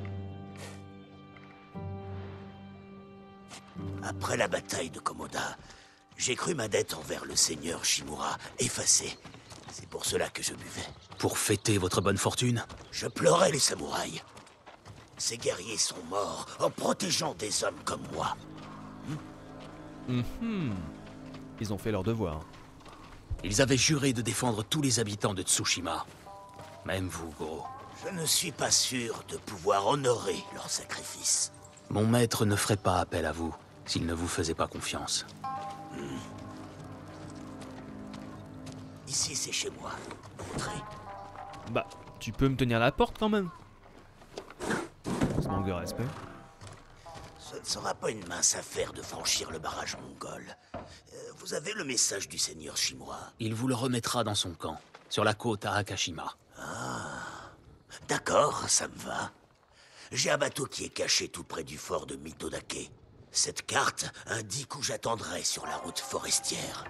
S3: Après la bataille de Komoda, j'ai cru ma dette envers le seigneur Shimura effacée. C'est pour cela que je buvais.
S4: Pour fêter votre bonne fortune?
S3: Je pleurais les samouraïs. Ces guerriers sont morts en protégeant des hommes comme moi.
S1: Mhm. Ils ont fait leur devoir.
S4: Ils avaient juré de défendre tous les habitants de Tsushima. Même vous, Goro.
S3: Je ne suis pas sûr de pouvoir honorer leur sacrifice.
S4: Mon maître ne ferait pas appel à vous s'il ne vous faisait pas confiance.
S3: Ici, c'est chez moi. Entrez.
S1: Bah, tu peux me tenir la porte quand même. On se manque de respect.
S3: Ce ne sera pas une mince affaire de franchir le barrage mongol. Euh, vous avez le message du seigneur Shimura.
S4: Il vous le remettra dans son camp, sur la côte à Akashima.
S10: Ah, d'accord, ça me va. J'ai un bateau qui est caché tout près du fort de Mitodake. Cette carte indique où j'attendrai sur la route forestière.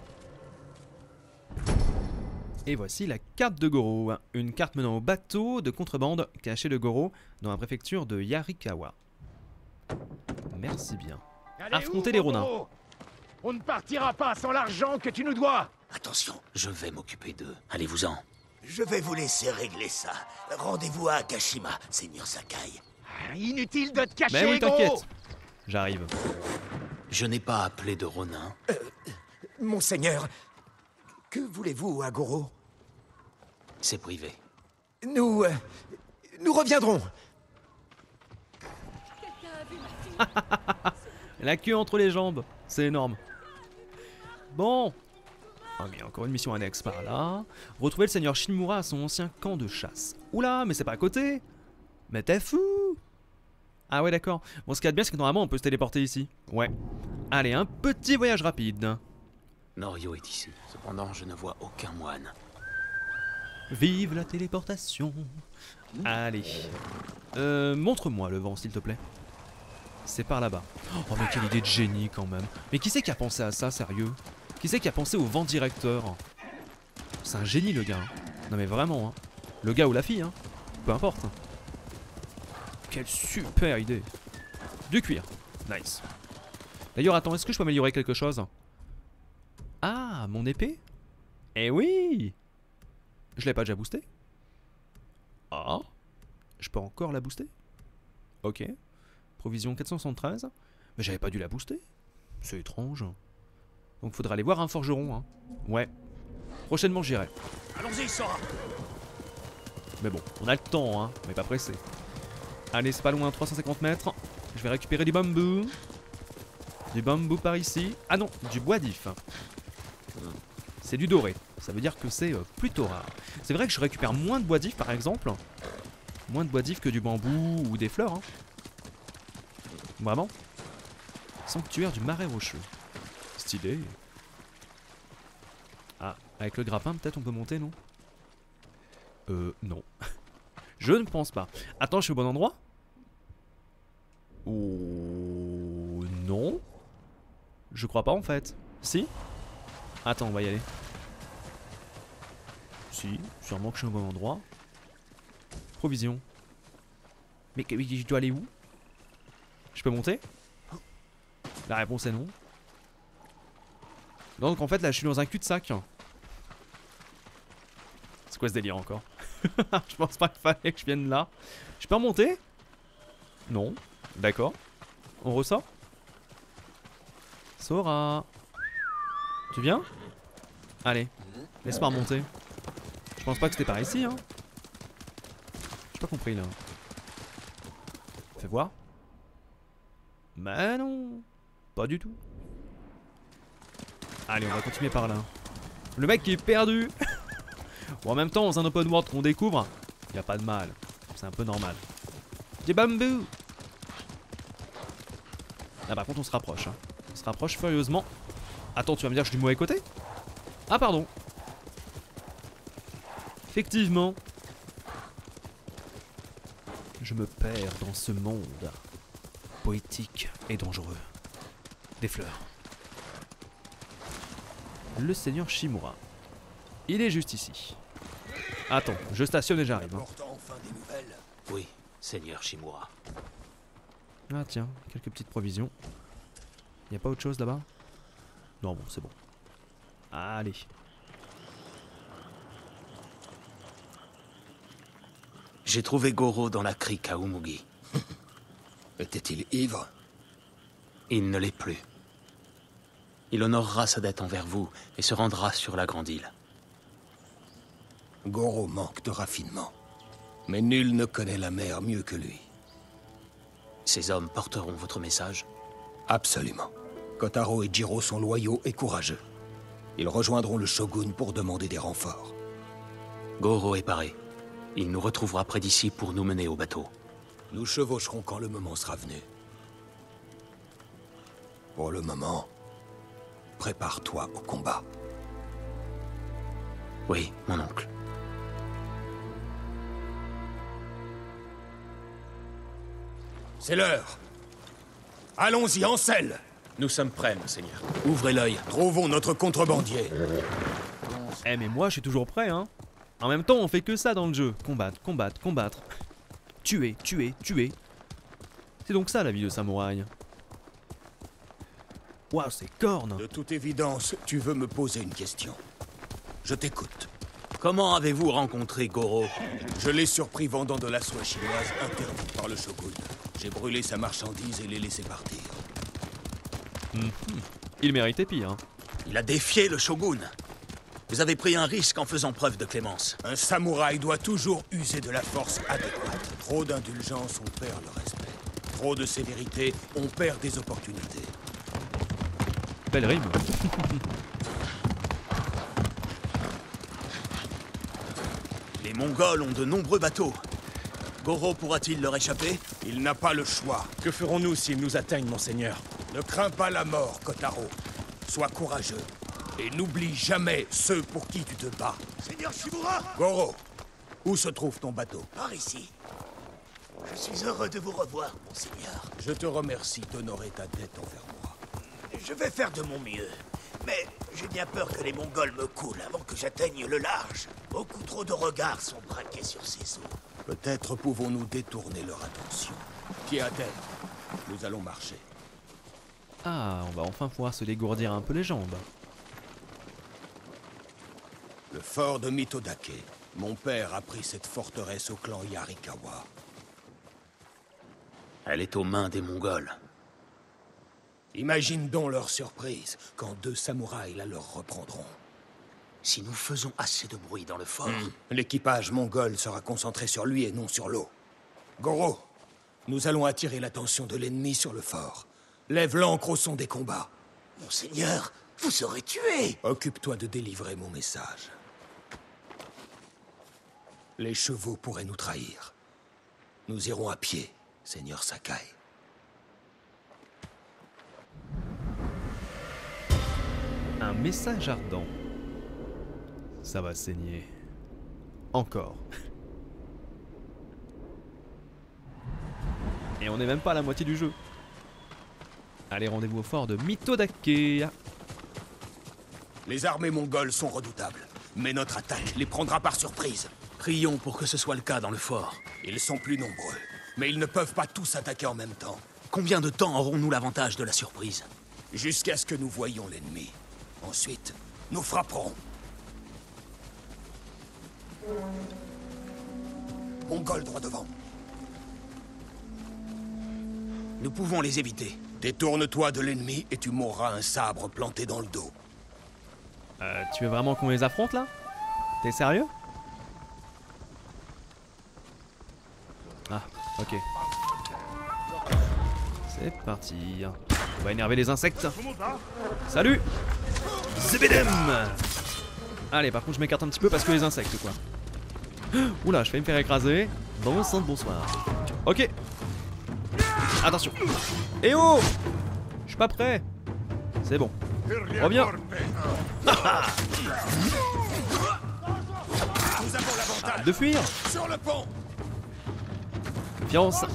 S1: Et voici la carte de Goro, une carte menant au bateau de contrebande caché de Goro dans la préfecture de Yarikawa. Merci bien. Affrontez les Ronins.
S11: On ne partira pas sans l'argent que tu nous dois.
S10: Attention,
S4: Je vais m'occuper d'eux. Allez-vous-en.
S10: je vais vous laisser régler ça. Rendez-vous à Akashima, Seigneur Sakai.
S11: Inutile de te cacher,
S1: Mais oui,
S11: gros.
S1: t'inquiète. J'arrive.
S4: Je n'ai pas appelé de Ronin.
S7: Euh, Monseigneur, que voulez-vous à Goro?
S4: C'est privé.
S7: Nous... euh, nous reviendrons.
S1: La queue entre les jambes, c'est énorme. Bon. Ah mais encore une mission annexe par là. Retrouver le seigneur Shimura à son ancien camp de chasse. Oula, mais c'est pas à côté. Mais t'es fou. Ah ouais d'accord. Bon ce qu'il y a de bien c'est que normalement on peut se téléporter ici. Ouais. Allez, un petit voyage rapide.
S4: Norio est ici. Cependant, je ne vois aucun moine.
S1: Vive la téléportation. Allez. Euh, montre-moi le vent s'il te plaît. C'est par là-bas. Oh mais quelle idée de génie quand même. Mais qui c'est qui a pensé à ça, sérieux? Qui c'est qui a pensé au vent directeur? C'est un génie le gars. Hein. Non mais vraiment. Hein. Le gars ou la fille, hein. Peu importe. Quelle super idée. Du cuir. Nice. D'ailleurs, attends, est-ce que je peux améliorer quelque chose? Ah, mon épée? Eh oui! Je l'ai pas déjà boosté? Ah? Je peux encore la booster? Ok. Provision quatre cent soixante-treize. Mais j'avais pas dû la booster. C'est étrange. Donc faudra aller voir un forgeron, hein. Ouais. Prochainement j'irai.
S10: Allons-y, Sora.
S1: Mais bon, on a le temps, hein. On est pas pressé. Allez, c'est pas loin, trois cent cinquante mètres. Je vais récupérer du bambou. Du bambou par ici. Ah non, du bois d'if. C'est du doré. Ça veut dire que c'est euh, plutôt rare. C'est vrai que je récupère moins de bois d'if par exemple. Moins de bois d'if que du bambou ou des fleurs. Hein. Vraiment. Sanctuaire du marais rocheux. Stylé. Ah, avec le grappin peut-être on peut monter, non? Euh, non. Je ne pense pas. Attends, je suis au bon endroit? Oh... Non. Je crois pas en fait. Si? Attends, on va y aller. Si, sûrement que je suis au bon endroit. Provision. Mais je dois aller où? Je peux monter? La réponse est non. Donc en fait là je suis dans un cul-de-sac. C'est quoi ce délire encore? Je pense pas qu'il fallait que je vienne là. Je peux remonter? Non. D'accord. On ressort? Sora. Tu viens? Allez. Laisse-moi remonter. Je pense pas que c'était par ici hein. J'ai pas compris là. Fais voir. Mais non. Pas du tout. Allez, on va continuer par là. Le mec qui est perdu. Bon, en même temps, dans un open world qu'on découvre, y a pas de mal. C'est un peu normal. Des bambous. Là, par contre, on se rapproche. Hein. On se rapproche furieusement. Attends, tu vas me dire que je suis du mauvais côté? Ah, pardon. Effectivement. Je me perds dans ce monde poétique et dangereux. Des fleurs. Le seigneur Shimura. Il est juste ici. Attends, je stationne et j'arrive. Hein.
S4: Oui, seigneur Shimura.
S1: Ah tiens, quelques petites provisions. Y a pas autre chose là-bas? Non, bon, c'est bon. Allez.
S4: J'ai trouvé Goro dans la crique à Umugi.
S3: Était-il ivre?
S4: Il ne l'est plus. Il honorera sa dette envers vous et se rendra sur la grande île.
S3: Goro manque de raffinement. Mais nul ne connaît la mer mieux que lui.
S4: Ces hommes porteront votre message?
S3: Absolument. Kotaro et Jiro sont loyaux et courageux. Ils rejoindront le shogun pour demander des renforts.
S4: Goro est paré. Il nous retrouvera près d'ici pour nous mener au bateau.
S3: Nous chevaucherons quand le moment sera venu. Pour le moment, prépare-toi au combat.
S4: Oui, mon oncle.
S3: C'est l'heure. Allons-y, en selle.
S4: Nous sommes prêts, monseigneur. Ouvrez l'œil.
S3: Trouvons notre contrebandier.
S1: Eh mais moi je suis toujours prêt hein. En même temps on fait que ça dans le jeu. Combattre, combattre, combattre. Tuer, tuer, tuer. C'est donc ça la vie de samouraï. Waouh, c'est corne.
S3: De toute évidence, tu veux me poser une question. Je t'écoute.
S4: Comment avez-vous rencontré Goro?
S3: Je l'ai surpris vendant de la soie chinoise interdite par le shogun. J'ai brûlé sa marchandise et l'ai laissé partir.
S1: Mmh. Il méritait pire. Hein.
S4: Il a défié le shogun. Vous avez pris un risque en faisant preuve de clémence.
S3: Un samouraï doit toujours user de la force adéquate. Trop d'indulgence, on perd le respect. Trop de sévérité, on perd des opportunités.
S1: Belle rime.
S4: Les Mongols ont de nombreux bateaux. Goro pourra-t-il leur échapper?
S3: Il n'a pas le choix.
S2: Que ferons-nous s'ils nous atteignent, monseigneur?
S3: Ne crains pas la mort, Kotaro. Sois courageux. Et n'oublie jamais ceux pour qui tu te bats.
S10: Seigneur Shimura!
S3: Goro, où se trouve ton bateau?
S10: Par ici. Je suis heureux de vous revoir, monseigneur.
S3: Je te remercie d'honorer ta dette envers moi.
S10: Je vais faire de mon mieux. Mais j'ai bien peur que les Mongols me coulent avant que j'atteigne le large. Beaucoup trop de regards sont braqués sur ces eaux.
S3: Peut-être pouvons-nous détourner leur attention. Qui a tête? Nous allons marcher.
S1: Ah, on va enfin pouvoir se dégourdir un peu les jambes.
S3: Le fort de Mitodake. Mon père a pris cette forteresse au clan Yarikawa.
S4: Elle est aux mains des Mongols.
S3: Imagine donc leur surprise quand deux samouraïs la leur reprendront.
S4: Si nous faisons assez de bruit dans le fort...
S3: Mmh. L'équipage mongol sera concentré sur lui et non sur l'eau. Goro, nous allons attirer l'attention de l'ennemi sur le fort. Lève l'ancre au son des combats.
S10: Monseigneur, vous serez tué.
S3: Occupe-toi de délivrer mon message. Les chevaux pourraient nous trahir. Nous irons à pied, Seigneur Sakai.
S1: Un message ardent. Ça va saigner. Encore. Et on n'est même pas à la moitié du jeu. Allez, rendez-vous au fort de Mitodake.
S3: Les armées mongoles sont redoutables, mais notre attaque les prendra par surprise.
S4: Prions pour que ce soit le cas dans le fort.
S3: Ils sont plus nombreux, mais ils ne peuvent pas tous attaquer en même temps.
S4: Combien de temps aurons-nous l'avantage de la surprise?
S3: Jusqu'à ce que nous voyions l'ennemi. Ensuite, nous frapperons. Mongols droit devant.
S4: Nous pouvons les éviter.
S3: Détourne-toi de l'ennemi et tu mourras un sabre planté dans le dos.
S1: Euh, tu veux vraiment qu'on les affronte là? T'es sérieux? Ah, ok. C'est parti. On va énerver les insectes. Salut! Zébédem! Allez, par contre, je m'écarte un petit peu parce que les insectes, quoi. Oula, je vais me faire écraser. Bon sang de bonsoir. Ok. Attention. Eh oh! Je suis pas prêt. C'est bon. Reviens. Arrête de fuir.
S3: Sur le pont.
S1: Confiance.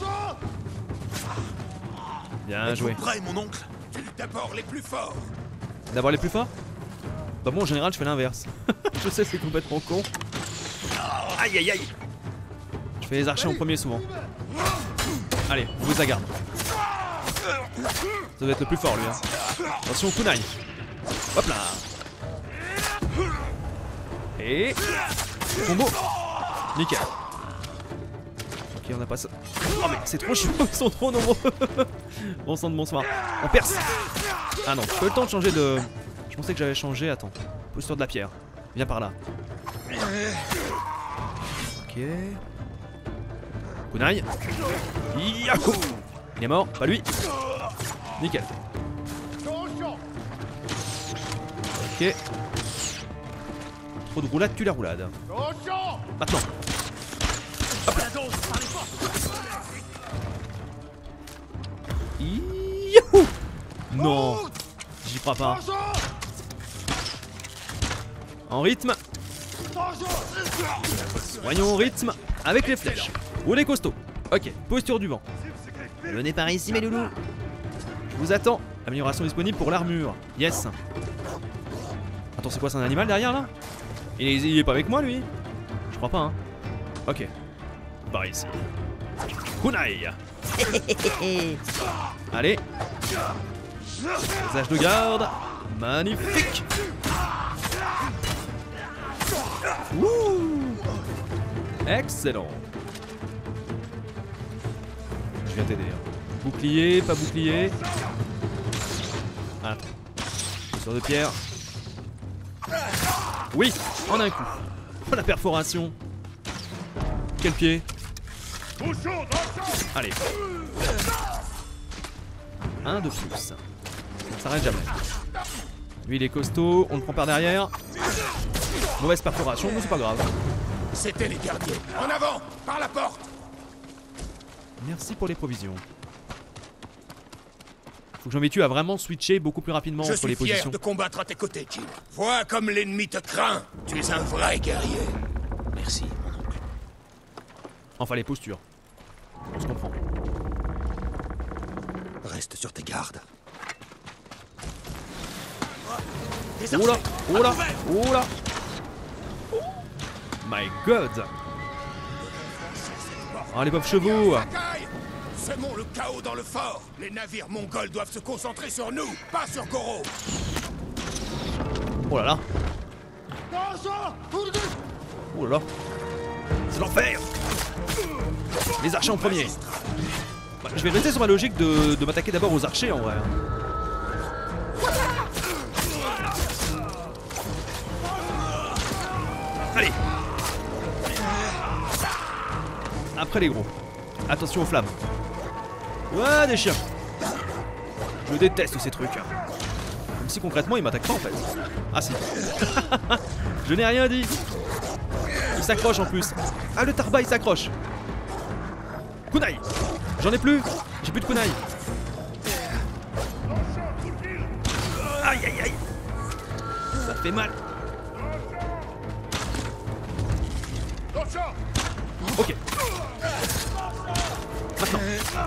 S1: Bien joué.
S4: Prêt, mon oncle?
S3: D'abord les plus forts.
S1: D'abord les plus forts? Bah bon, en général, je fais l'inverse. Je sais, c'est complètement con. Aïe aïe aïe. Je fais les archers en premier souvent. Allez, on vous agarde. Ça doit être le plus fort lui hein. Attention kunai. Hop là. Et combo. Nickel. Ok, on a pas ça. Oh mais c'est trop chaud, ils sont trop nombreux. Bon sang de bonsoir. On perce. Ah non, pas le temps de changer de... Je pensais que j'avais changé, attends. Posture de la pierre. Viens par là. Ok. Kunai. Yahoo! Il est mort, pas lui. Nickel. Ok. Trop de roulade, tue la roulade. Maintenant. Hop là. Yahoo! Non. J'y crois pas. En rythme. Voyons au rythme avec les flèches. Ou les costauds. Ok, posture du vent. Venez par ici mes loulous. Je vous attends. Amélioration disponible pour l'armure. Yes. Attends, c'est quoi, c'est un animal derrière là? il est, il est pas avec moi lui? Je crois pas hein. Ok. Par ici. Kunai. Allez. Visage de garde. Magnifique. Ouh. Excellent. Je viens t'aider. Hein. Bouclier, pas bouclier. Attends. Sur de pierre. Oui, en un coup. Oh la perforation. Quel pied. Allez. Un de plus. Ça s'arrête jamais. Lui il est costaud, on le prend par derrière. Mauvaise perforation, mais c'est pas grave.
S3: C'était les gardiens. En avant, par la porte.
S1: Merci pour les provisions. Faut que j'en m'étue à vraiment switcher beaucoup plus rapidement
S3: Je
S1: entre les
S3: suis fier
S1: positions.
S3: de combattre à tes côtés, Jill. Vois comme l'ennemi te craint. Tu es un vrai guerrier.
S4: Merci, mon oncle.
S1: Enfin les postures. On se comprend.
S3: Reste sur tes gardes.
S1: Oula, oula, oula. My god. Ah les pauvres chevaux.
S3: Semons le chaos dans le fort. Les navires mongols doivent se concentrer sur nous, pas sur Goro.
S1: Oh là là. Oh là là. C'est l'enfer. Les archers en premier. Bah, je vais rester sur ma logique de, de m'attaquer d'abord aux archers en vrai. Allez. Après les gros. Attention aux flammes. Ouais, des chiens. Je déteste ces trucs. Même si concrètement ils m'attaquent pas en fait. Ah si. Je n'ai rien dit. Il s'accroche en plus. Ah le tarba il s'accroche. Kunai. J'en ai plus. J'ai plus de kunai. Aïe aïe aïe. Ça fait mal. Ok. Maintenant.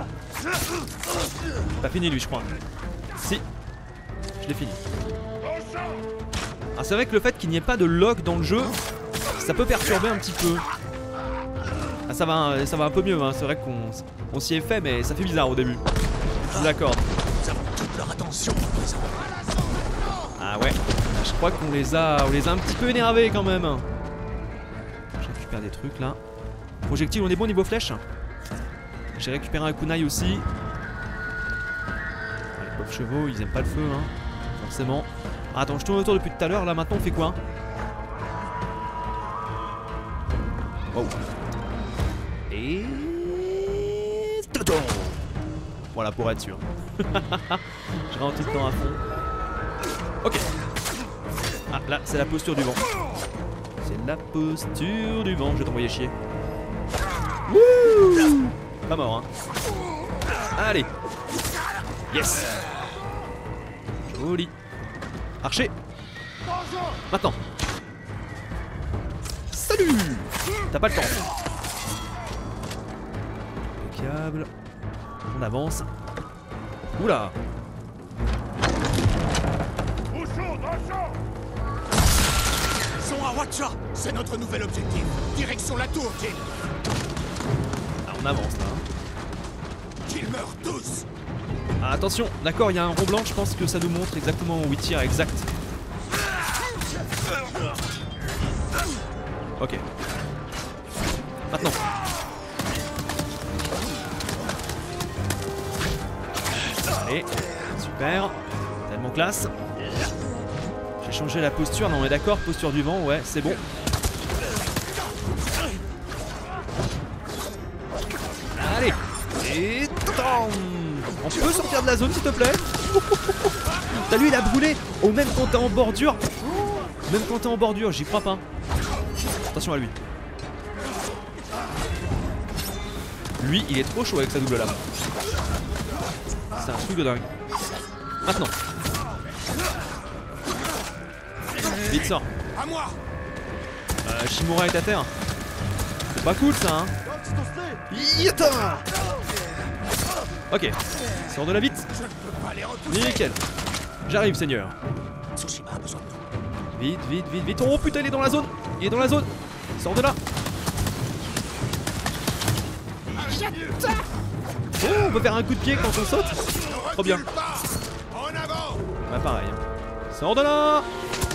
S1: Pas fini lui je crois. Si. Je l'ai fini. Ah c'est vrai que le fait qu'il n'y ait pas de lock dans le jeu, ça peut perturber un petit peu. Ah ça va, ça va un peu mieux hein. C'est vrai qu'on on s'y est fait mais ça fait bizarre au début. Je vous l'accorde.
S3: Nous avons toute leur attention à présent.
S1: Ah ouais. Je crois qu'on les a. On les a un petit peu énervés quand même. Je récupère des trucs là. Projectile, on est bon niveau flèche. J'ai récupéré un kunai aussi. Ah, les pauvres chevaux, ils aiment pas le feu, hein. Forcément. Ah, attends, je tourne autour depuis tout à l'heure. Là, maintenant, on fait quoi? Oh. Et. Toto. Voilà, pour être sûr. Je ralentis le temps à fond. Ok. Ah, là, c'est la posture du vent. C'est la posture du vent. Je vais t'envoyer chier. Wouh! Pas mort, hein. Allez. Yes. Joli. Archer. Maintenant. Salut. T'as pas le temps. Impeccable. On avance. Oula.
S3: Son à Watcha, c'est notre nouvel objectif. Direction la tour, Jill.
S1: Ah, on avance là.
S3: Qu'ils meurent tous.
S1: Ah, attention, d'accord, il y a un rond blanc, je pense que ça nous montre exactement où il tire, exact. Ok. Maintenant. Allez, super. Tellement classe. J'ai changé la posture, non on est d'accord, posture du vent, ouais, c'est bon. Allez. Et... On peut sortir de la zone s'il te plaît? T'as lui il a brûlé. Oh même quand t'es en bordure. Même quand t'es en bordure, j'y crois pas. Attention à lui. Lui il est trop chaud avec sa double lame. C'est un truc de dingue. Maintenant. Vite sort.
S3: À moi.
S1: Euh, Shimura est à terre. C'est pas cool ça hein. Yata. Ok, sors de là vite. Nickel. J'arrive, Seigneur.
S10: Tsushima a besoin de nous.
S1: Vite, vite, vite, vite. Oh putain, il est dans la zone. Il est dans la zone. Sors de là. Oh, on peut faire un coup de pied quand on saute. Trop bien. Bah pareil. Sors de là.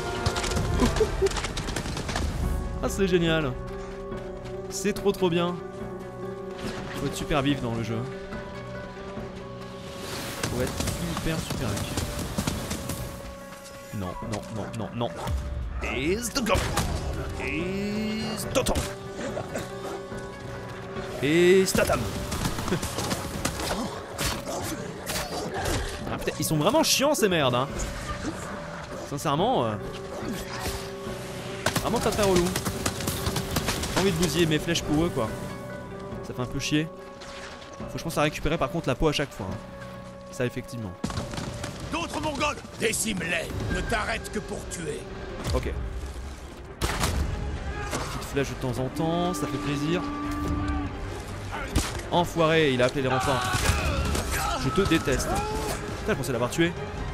S1: Ah, c'est génial. C'est trop trop bien. Faut être super vif dans le jeu. Faut être super super vif. Non, non, non, non, non. Et stop. Et stop. Et statam. Ah putain, ils sont vraiment chiants ces merdes hein. Sincèrement euh... vraiment très très relou. J'ai envie de bousiller mes flèches pour eux quoi. Ça fait un peu chier. Faut je pense à récupérer par contre la peau à chaque fois hein. Ça effectivement.
S3: D'autres Mongols, décime-les. Ne t'arrête que pour tuer.
S1: Ok. Petite flèche de temps en temps, ça fait plaisir. Enfoiré, il a appelé les renforts. Je te déteste. Putain, je pensais l'avoir tué.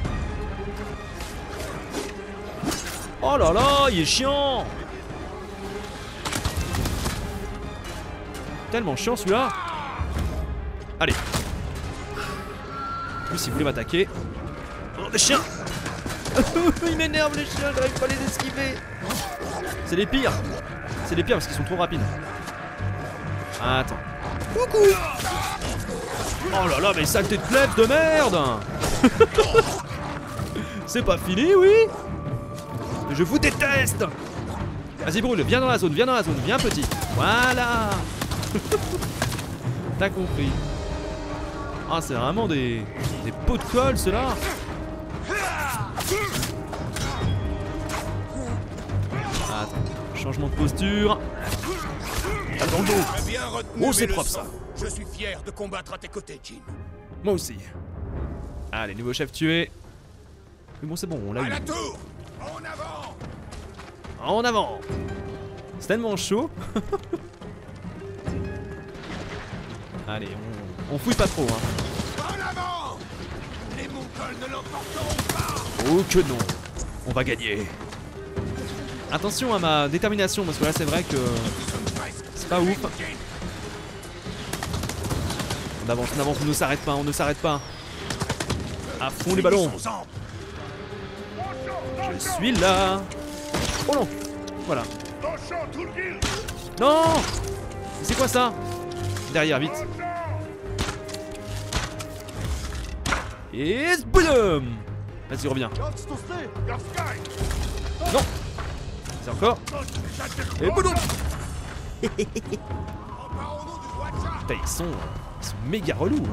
S1: Oh là là, il est chiant. Tellement chiant celui-là. Allez. En plus, il voulait m'attaquer. Oh, des chiens. Il m'énerve les chiens, j'arrive pas à les esquiver. C'est les pires. C'est les pires parce qu'ils sont trop rapides. Attends. Coucou. Oh là là, mais saleté de plèbe de merde. C'est pas fini, oui. Je vous déteste. Vas-y brûle, viens dans la zone, viens dans la zone, viens petit. Voilà. T'as compris. Ah, c'est vraiment des, des pots de colle ceux-là. Attends, changement de posture. Dans le dos. Oh, c'est propre ça.
S3: Je suis fier de combattre à tes côtés, Jin.
S1: Moi aussi. Allez, nouveau chef tué. Mais bon, c'est bon, on l'a eu.
S3: À la tour. En avant.
S1: En avant. C'est tellement chaud. Allez, on, on fouille pas trop, hein.
S3: En avant. Les Mongols ne l'emporteront pas.
S1: Oh que non. On va gagner. Attention à ma détermination, parce que là, c'est vrai que c'est pas ouf. On avance, on avance, on ne s'arrête pas, on ne s'arrête pas. À fond les ballons. Je suis là. Oh non. Voilà. Non. C'est quoi ça? Derrière, vite. Et boum. Vas-y, reviens. Non. C'est encore. Et boum. Putain, ils sont... Ils sont méga relous.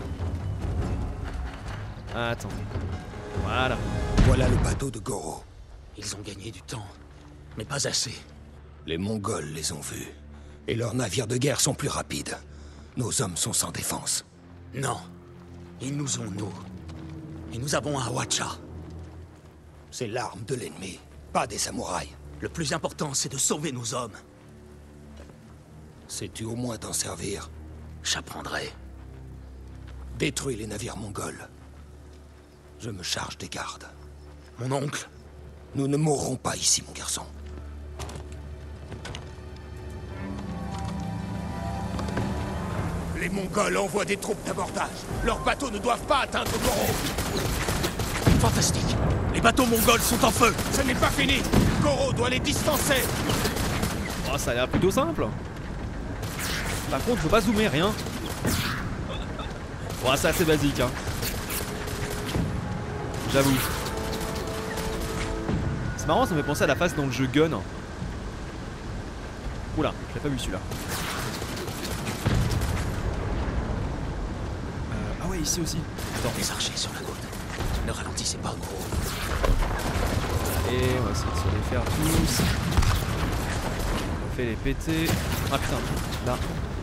S1: Hein. Attends. Voilà.
S3: Voilà le bateau de Goro.
S4: Ils ont gagné du temps, mais pas assez.
S3: Les Mongols les ont vus. Et leurs navires de guerre sont plus rapides. Nos hommes sont sans défense.
S4: Non. Ils nous ont, nous. Et nous avons un Hwacha.
S3: C'est l'arme de l'ennemi, pas des samouraïs.
S4: Le plus important, c'est de sauver nos hommes.
S3: Sais-tu au moins t'en servir?
S4: J'apprendrai.
S3: Détruis les navires mongols. Je me charge des gardes.
S4: Mon oncle?
S3: Nous ne mourrons pas ici, mon garçon. Les Mongols envoient des troupes d'abordage. Leurs bateaux ne doivent pas atteindre Goro.
S4: Fantastique. Les bateaux mongols sont en feu.
S3: Ce n'est pas fini. Goro doit les distancer.
S1: Oh, ça a l'air plutôt simple. Par contre, faut pas zoomer, rien. Bon, c'est assez basique, hein. J'avoue. C'est marrant, ça me fait penser à la phase dans le jeu Gun. Oula, je l'ai pas vu celui-là. Euh, ah ouais, ici aussi.
S4: Attends, les archers sur la côte. Ne ralentissez pas, gros.
S1: Et on va essayer de se les faire tous. On fait les péter. Ah putain, là.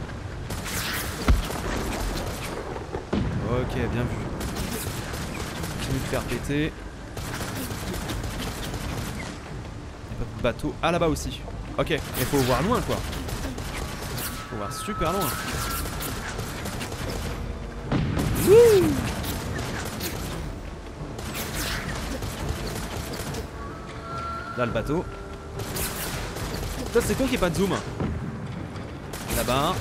S1: Ok, bien vu. Continue de faire péter. Il n'y a pas de bateau. Ah, là-bas aussi. Ok, il faut voir loin quoi. Faut voir super loin. Wouh. Là le bateau. Ça c'est con qu'il n'y ait pas de zoom. Là-bas.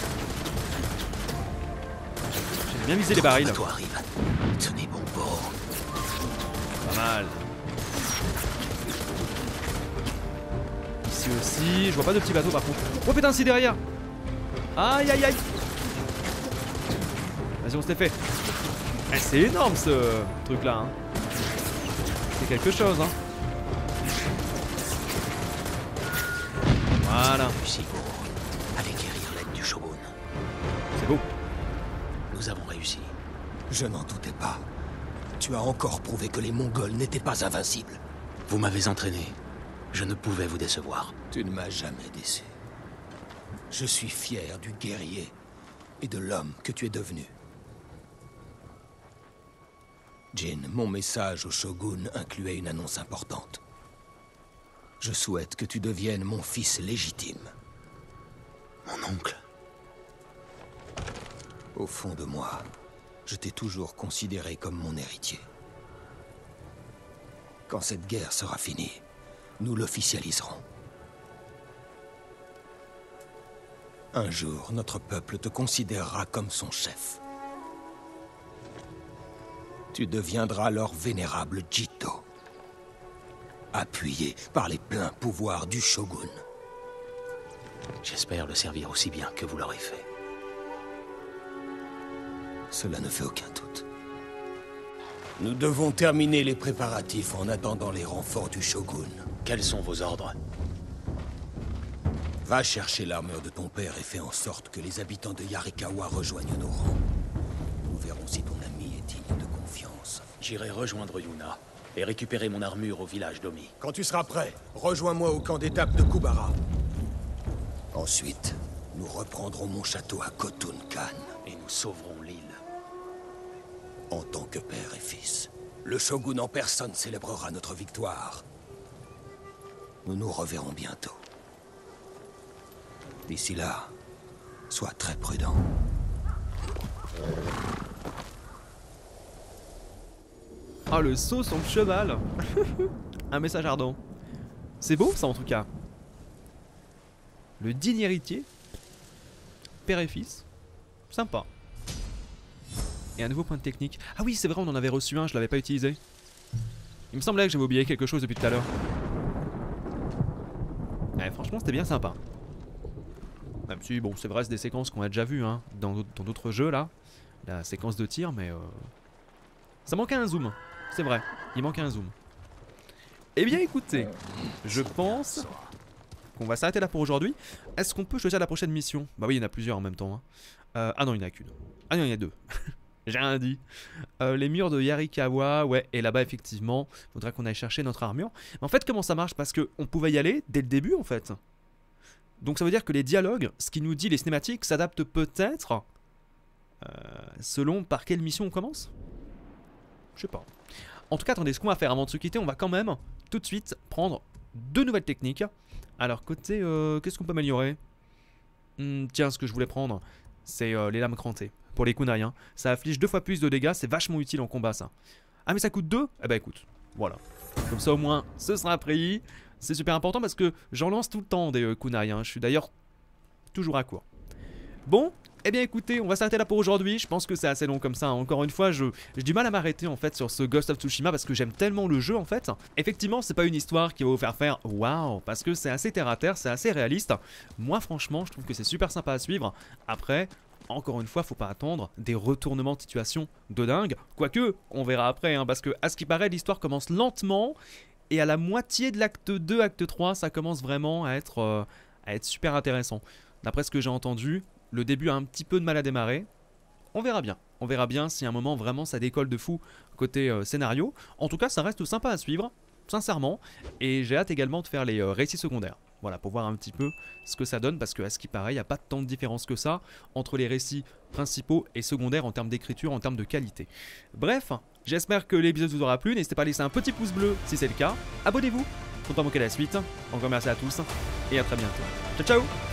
S1: J'ai bien visé les barils.
S10: Toi arrive. Tenez bon bord.
S1: Pas mal. Ici aussi. Je vois pas de petits bateaux par contre. Oh putain, c'est derrière. Aïe aïe aïe. Vas-y, on se l'est fait. Eh, c'est énorme ce truc là. Hein. C'est quelque chose. Hein. Voilà.
S10: Avec guérir l'aide du shogun.
S1: C'est beau.
S10: Nous avons réussi.
S3: Je n'en doutais pas. Tu as encore prouvé que les Mongols n'étaient pas invincibles.
S10: Vous m'avez entraîné. Je ne pouvais vous décevoir.
S3: Tu ne m'as jamais déçu. Je suis fier du guerrier et de l'homme que tu es devenu. Jin, mon message au shogun incluait une annonce importante. Je souhaite que tu deviennes mon fils légitime.
S10: Mon oncle.
S3: Au fond de moi, je t'ai toujours considéré comme mon héritier. Quand cette guerre sera finie, nous l'officialiserons. Un jour, notre peuple te considérera comme son chef. Tu deviendras alors vénérable Jito, appuyé par les pleins pouvoirs du shogun.
S10: J'espère le servir aussi bien que vous l'aurez fait.
S3: Cela ne fait aucun doute. Nous devons terminer les préparatifs en attendant les renforts du shogun.
S10: Quels sont vos ordres?
S3: Va chercher l'armure de ton père et fais en sorte que les habitants de Yarikawa rejoignent nos rangs. Nous verrons si ton ami est digne de confiance.
S10: J'irai rejoindre Yuna et récupérer mon armure au village d'Omi.
S3: Quand tu seras prêt, rejoins-moi au camp d'étape de Kubara. Ensuite, nous reprendrons mon château à Khotun Khan.
S10: Et nous sauverons l'île.
S3: En tant que père et fils, le shogun en personne célébrera notre victoire. Nous nous reverrons bientôt. D'ici là, sois très prudent.
S1: Ah, le saut sur le cheval. Un message ardent. C'est beau ça en tout cas. Le digne héritier. Père et fils. Sympa. Et un nouveau point de technique. Ah oui, c'est vrai, on en avait reçu un, je l'avais pas utilisé. Il me semblait que j'avais oublié quelque chose depuis tout à l'heure. Ouais, franchement, c'était bien sympa. Même si, bon, c'est vrai, c'est des séquences qu'on a déjà vues hein, dans d'autres jeux là. La séquence de tir, mais... Euh... Ça manquait un zoom. C'est vrai, il manquait un zoom. Eh bien, écoutez, je pense qu'on va s'arrêter là pour aujourd'hui. Est-ce qu'on peut choisir la prochaine mission? Bah oui, il y en a plusieurs en même temps. Hein. Euh, ah non, il n'y en a qu'une. Ah non, il y en a deux. J'ai rien dit. Euh, les murs de Yarikawa, ouais, et là-bas, effectivement, faudrait qu'on aille chercher notre armure. Mais en fait, comment ça marche? Parce qu'on pouvait y aller dès le début, en fait. Donc ça veut dire que les dialogues, ce qui nous dit les cinématiques, s'adaptent peut-être euh, selon par quelle mission on commence. Je sais pas. En tout cas, attendez, ce qu'on va faire avant de se quitter, on va quand même tout de suite prendre deux nouvelles techniques. Alors, côté, euh, qu'est-ce qu'on peut améliorer? hmm, Tiens, ce que je voulais prendre, c'est euh, les lames crantées. Pour les kunai, hein. Ça affiche deux fois plus de dégâts, c'est vachement utile en combat, ça. Ah, mais ça coûte deux? Eh ben, écoute, voilà. Comme ça, au moins, ce sera pris. C'est super important parce que j'en lance tout le temps des euh, kunai, hein. Je suis d'ailleurs toujours à court. Bon, eh bien écoutez, on va s'arrêter là pour aujourd'hui. Je pense que c'est assez long comme ça. Encore une fois, j'ai du mal à m'arrêter en fait sur ce Ghost of Tsushima parce que j'aime tellement le jeu en fait. Effectivement, c'est pas une histoire qui va vous faire faire waouh, parce que c'est assez terre à terre, c'est assez réaliste. Moi, franchement, je trouve que c'est super sympa à suivre. Après, encore une fois, faut pas attendre des retournements de situation de dingue. Quoique, on verra après, hein, parce que à ce qui paraît, l'histoire commence lentement et à la moitié de l'acte deux, acte trois, ça commence vraiment à être, euh, à être super intéressant. D'après ce que j'ai entendu, le début a un petit peu de mal à démarrer. On verra bien. On verra bien si à un moment vraiment ça décolle de fou côté euh, scénario. En tout cas, ça reste sympa à suivre, sincèrement. Et j'ai hâte également de faire les euh, récits secondaires. Voilà, pour voir un petit peu ce que ça donne. Parce que à ce qui paraît, il n'y a pas tant de différence que ça entre les récits principaux et secondaires en termes d'écriture, en termes de qualité. Bref, j'espère que l'épisode vous aura plu. N'hésitez pas à laisser un petit pouce bleu si c'est le cas. Abonnez-vous pour ne pas manquer la suite. Encore merci à tous et à très bientôt. Ciao, ciao!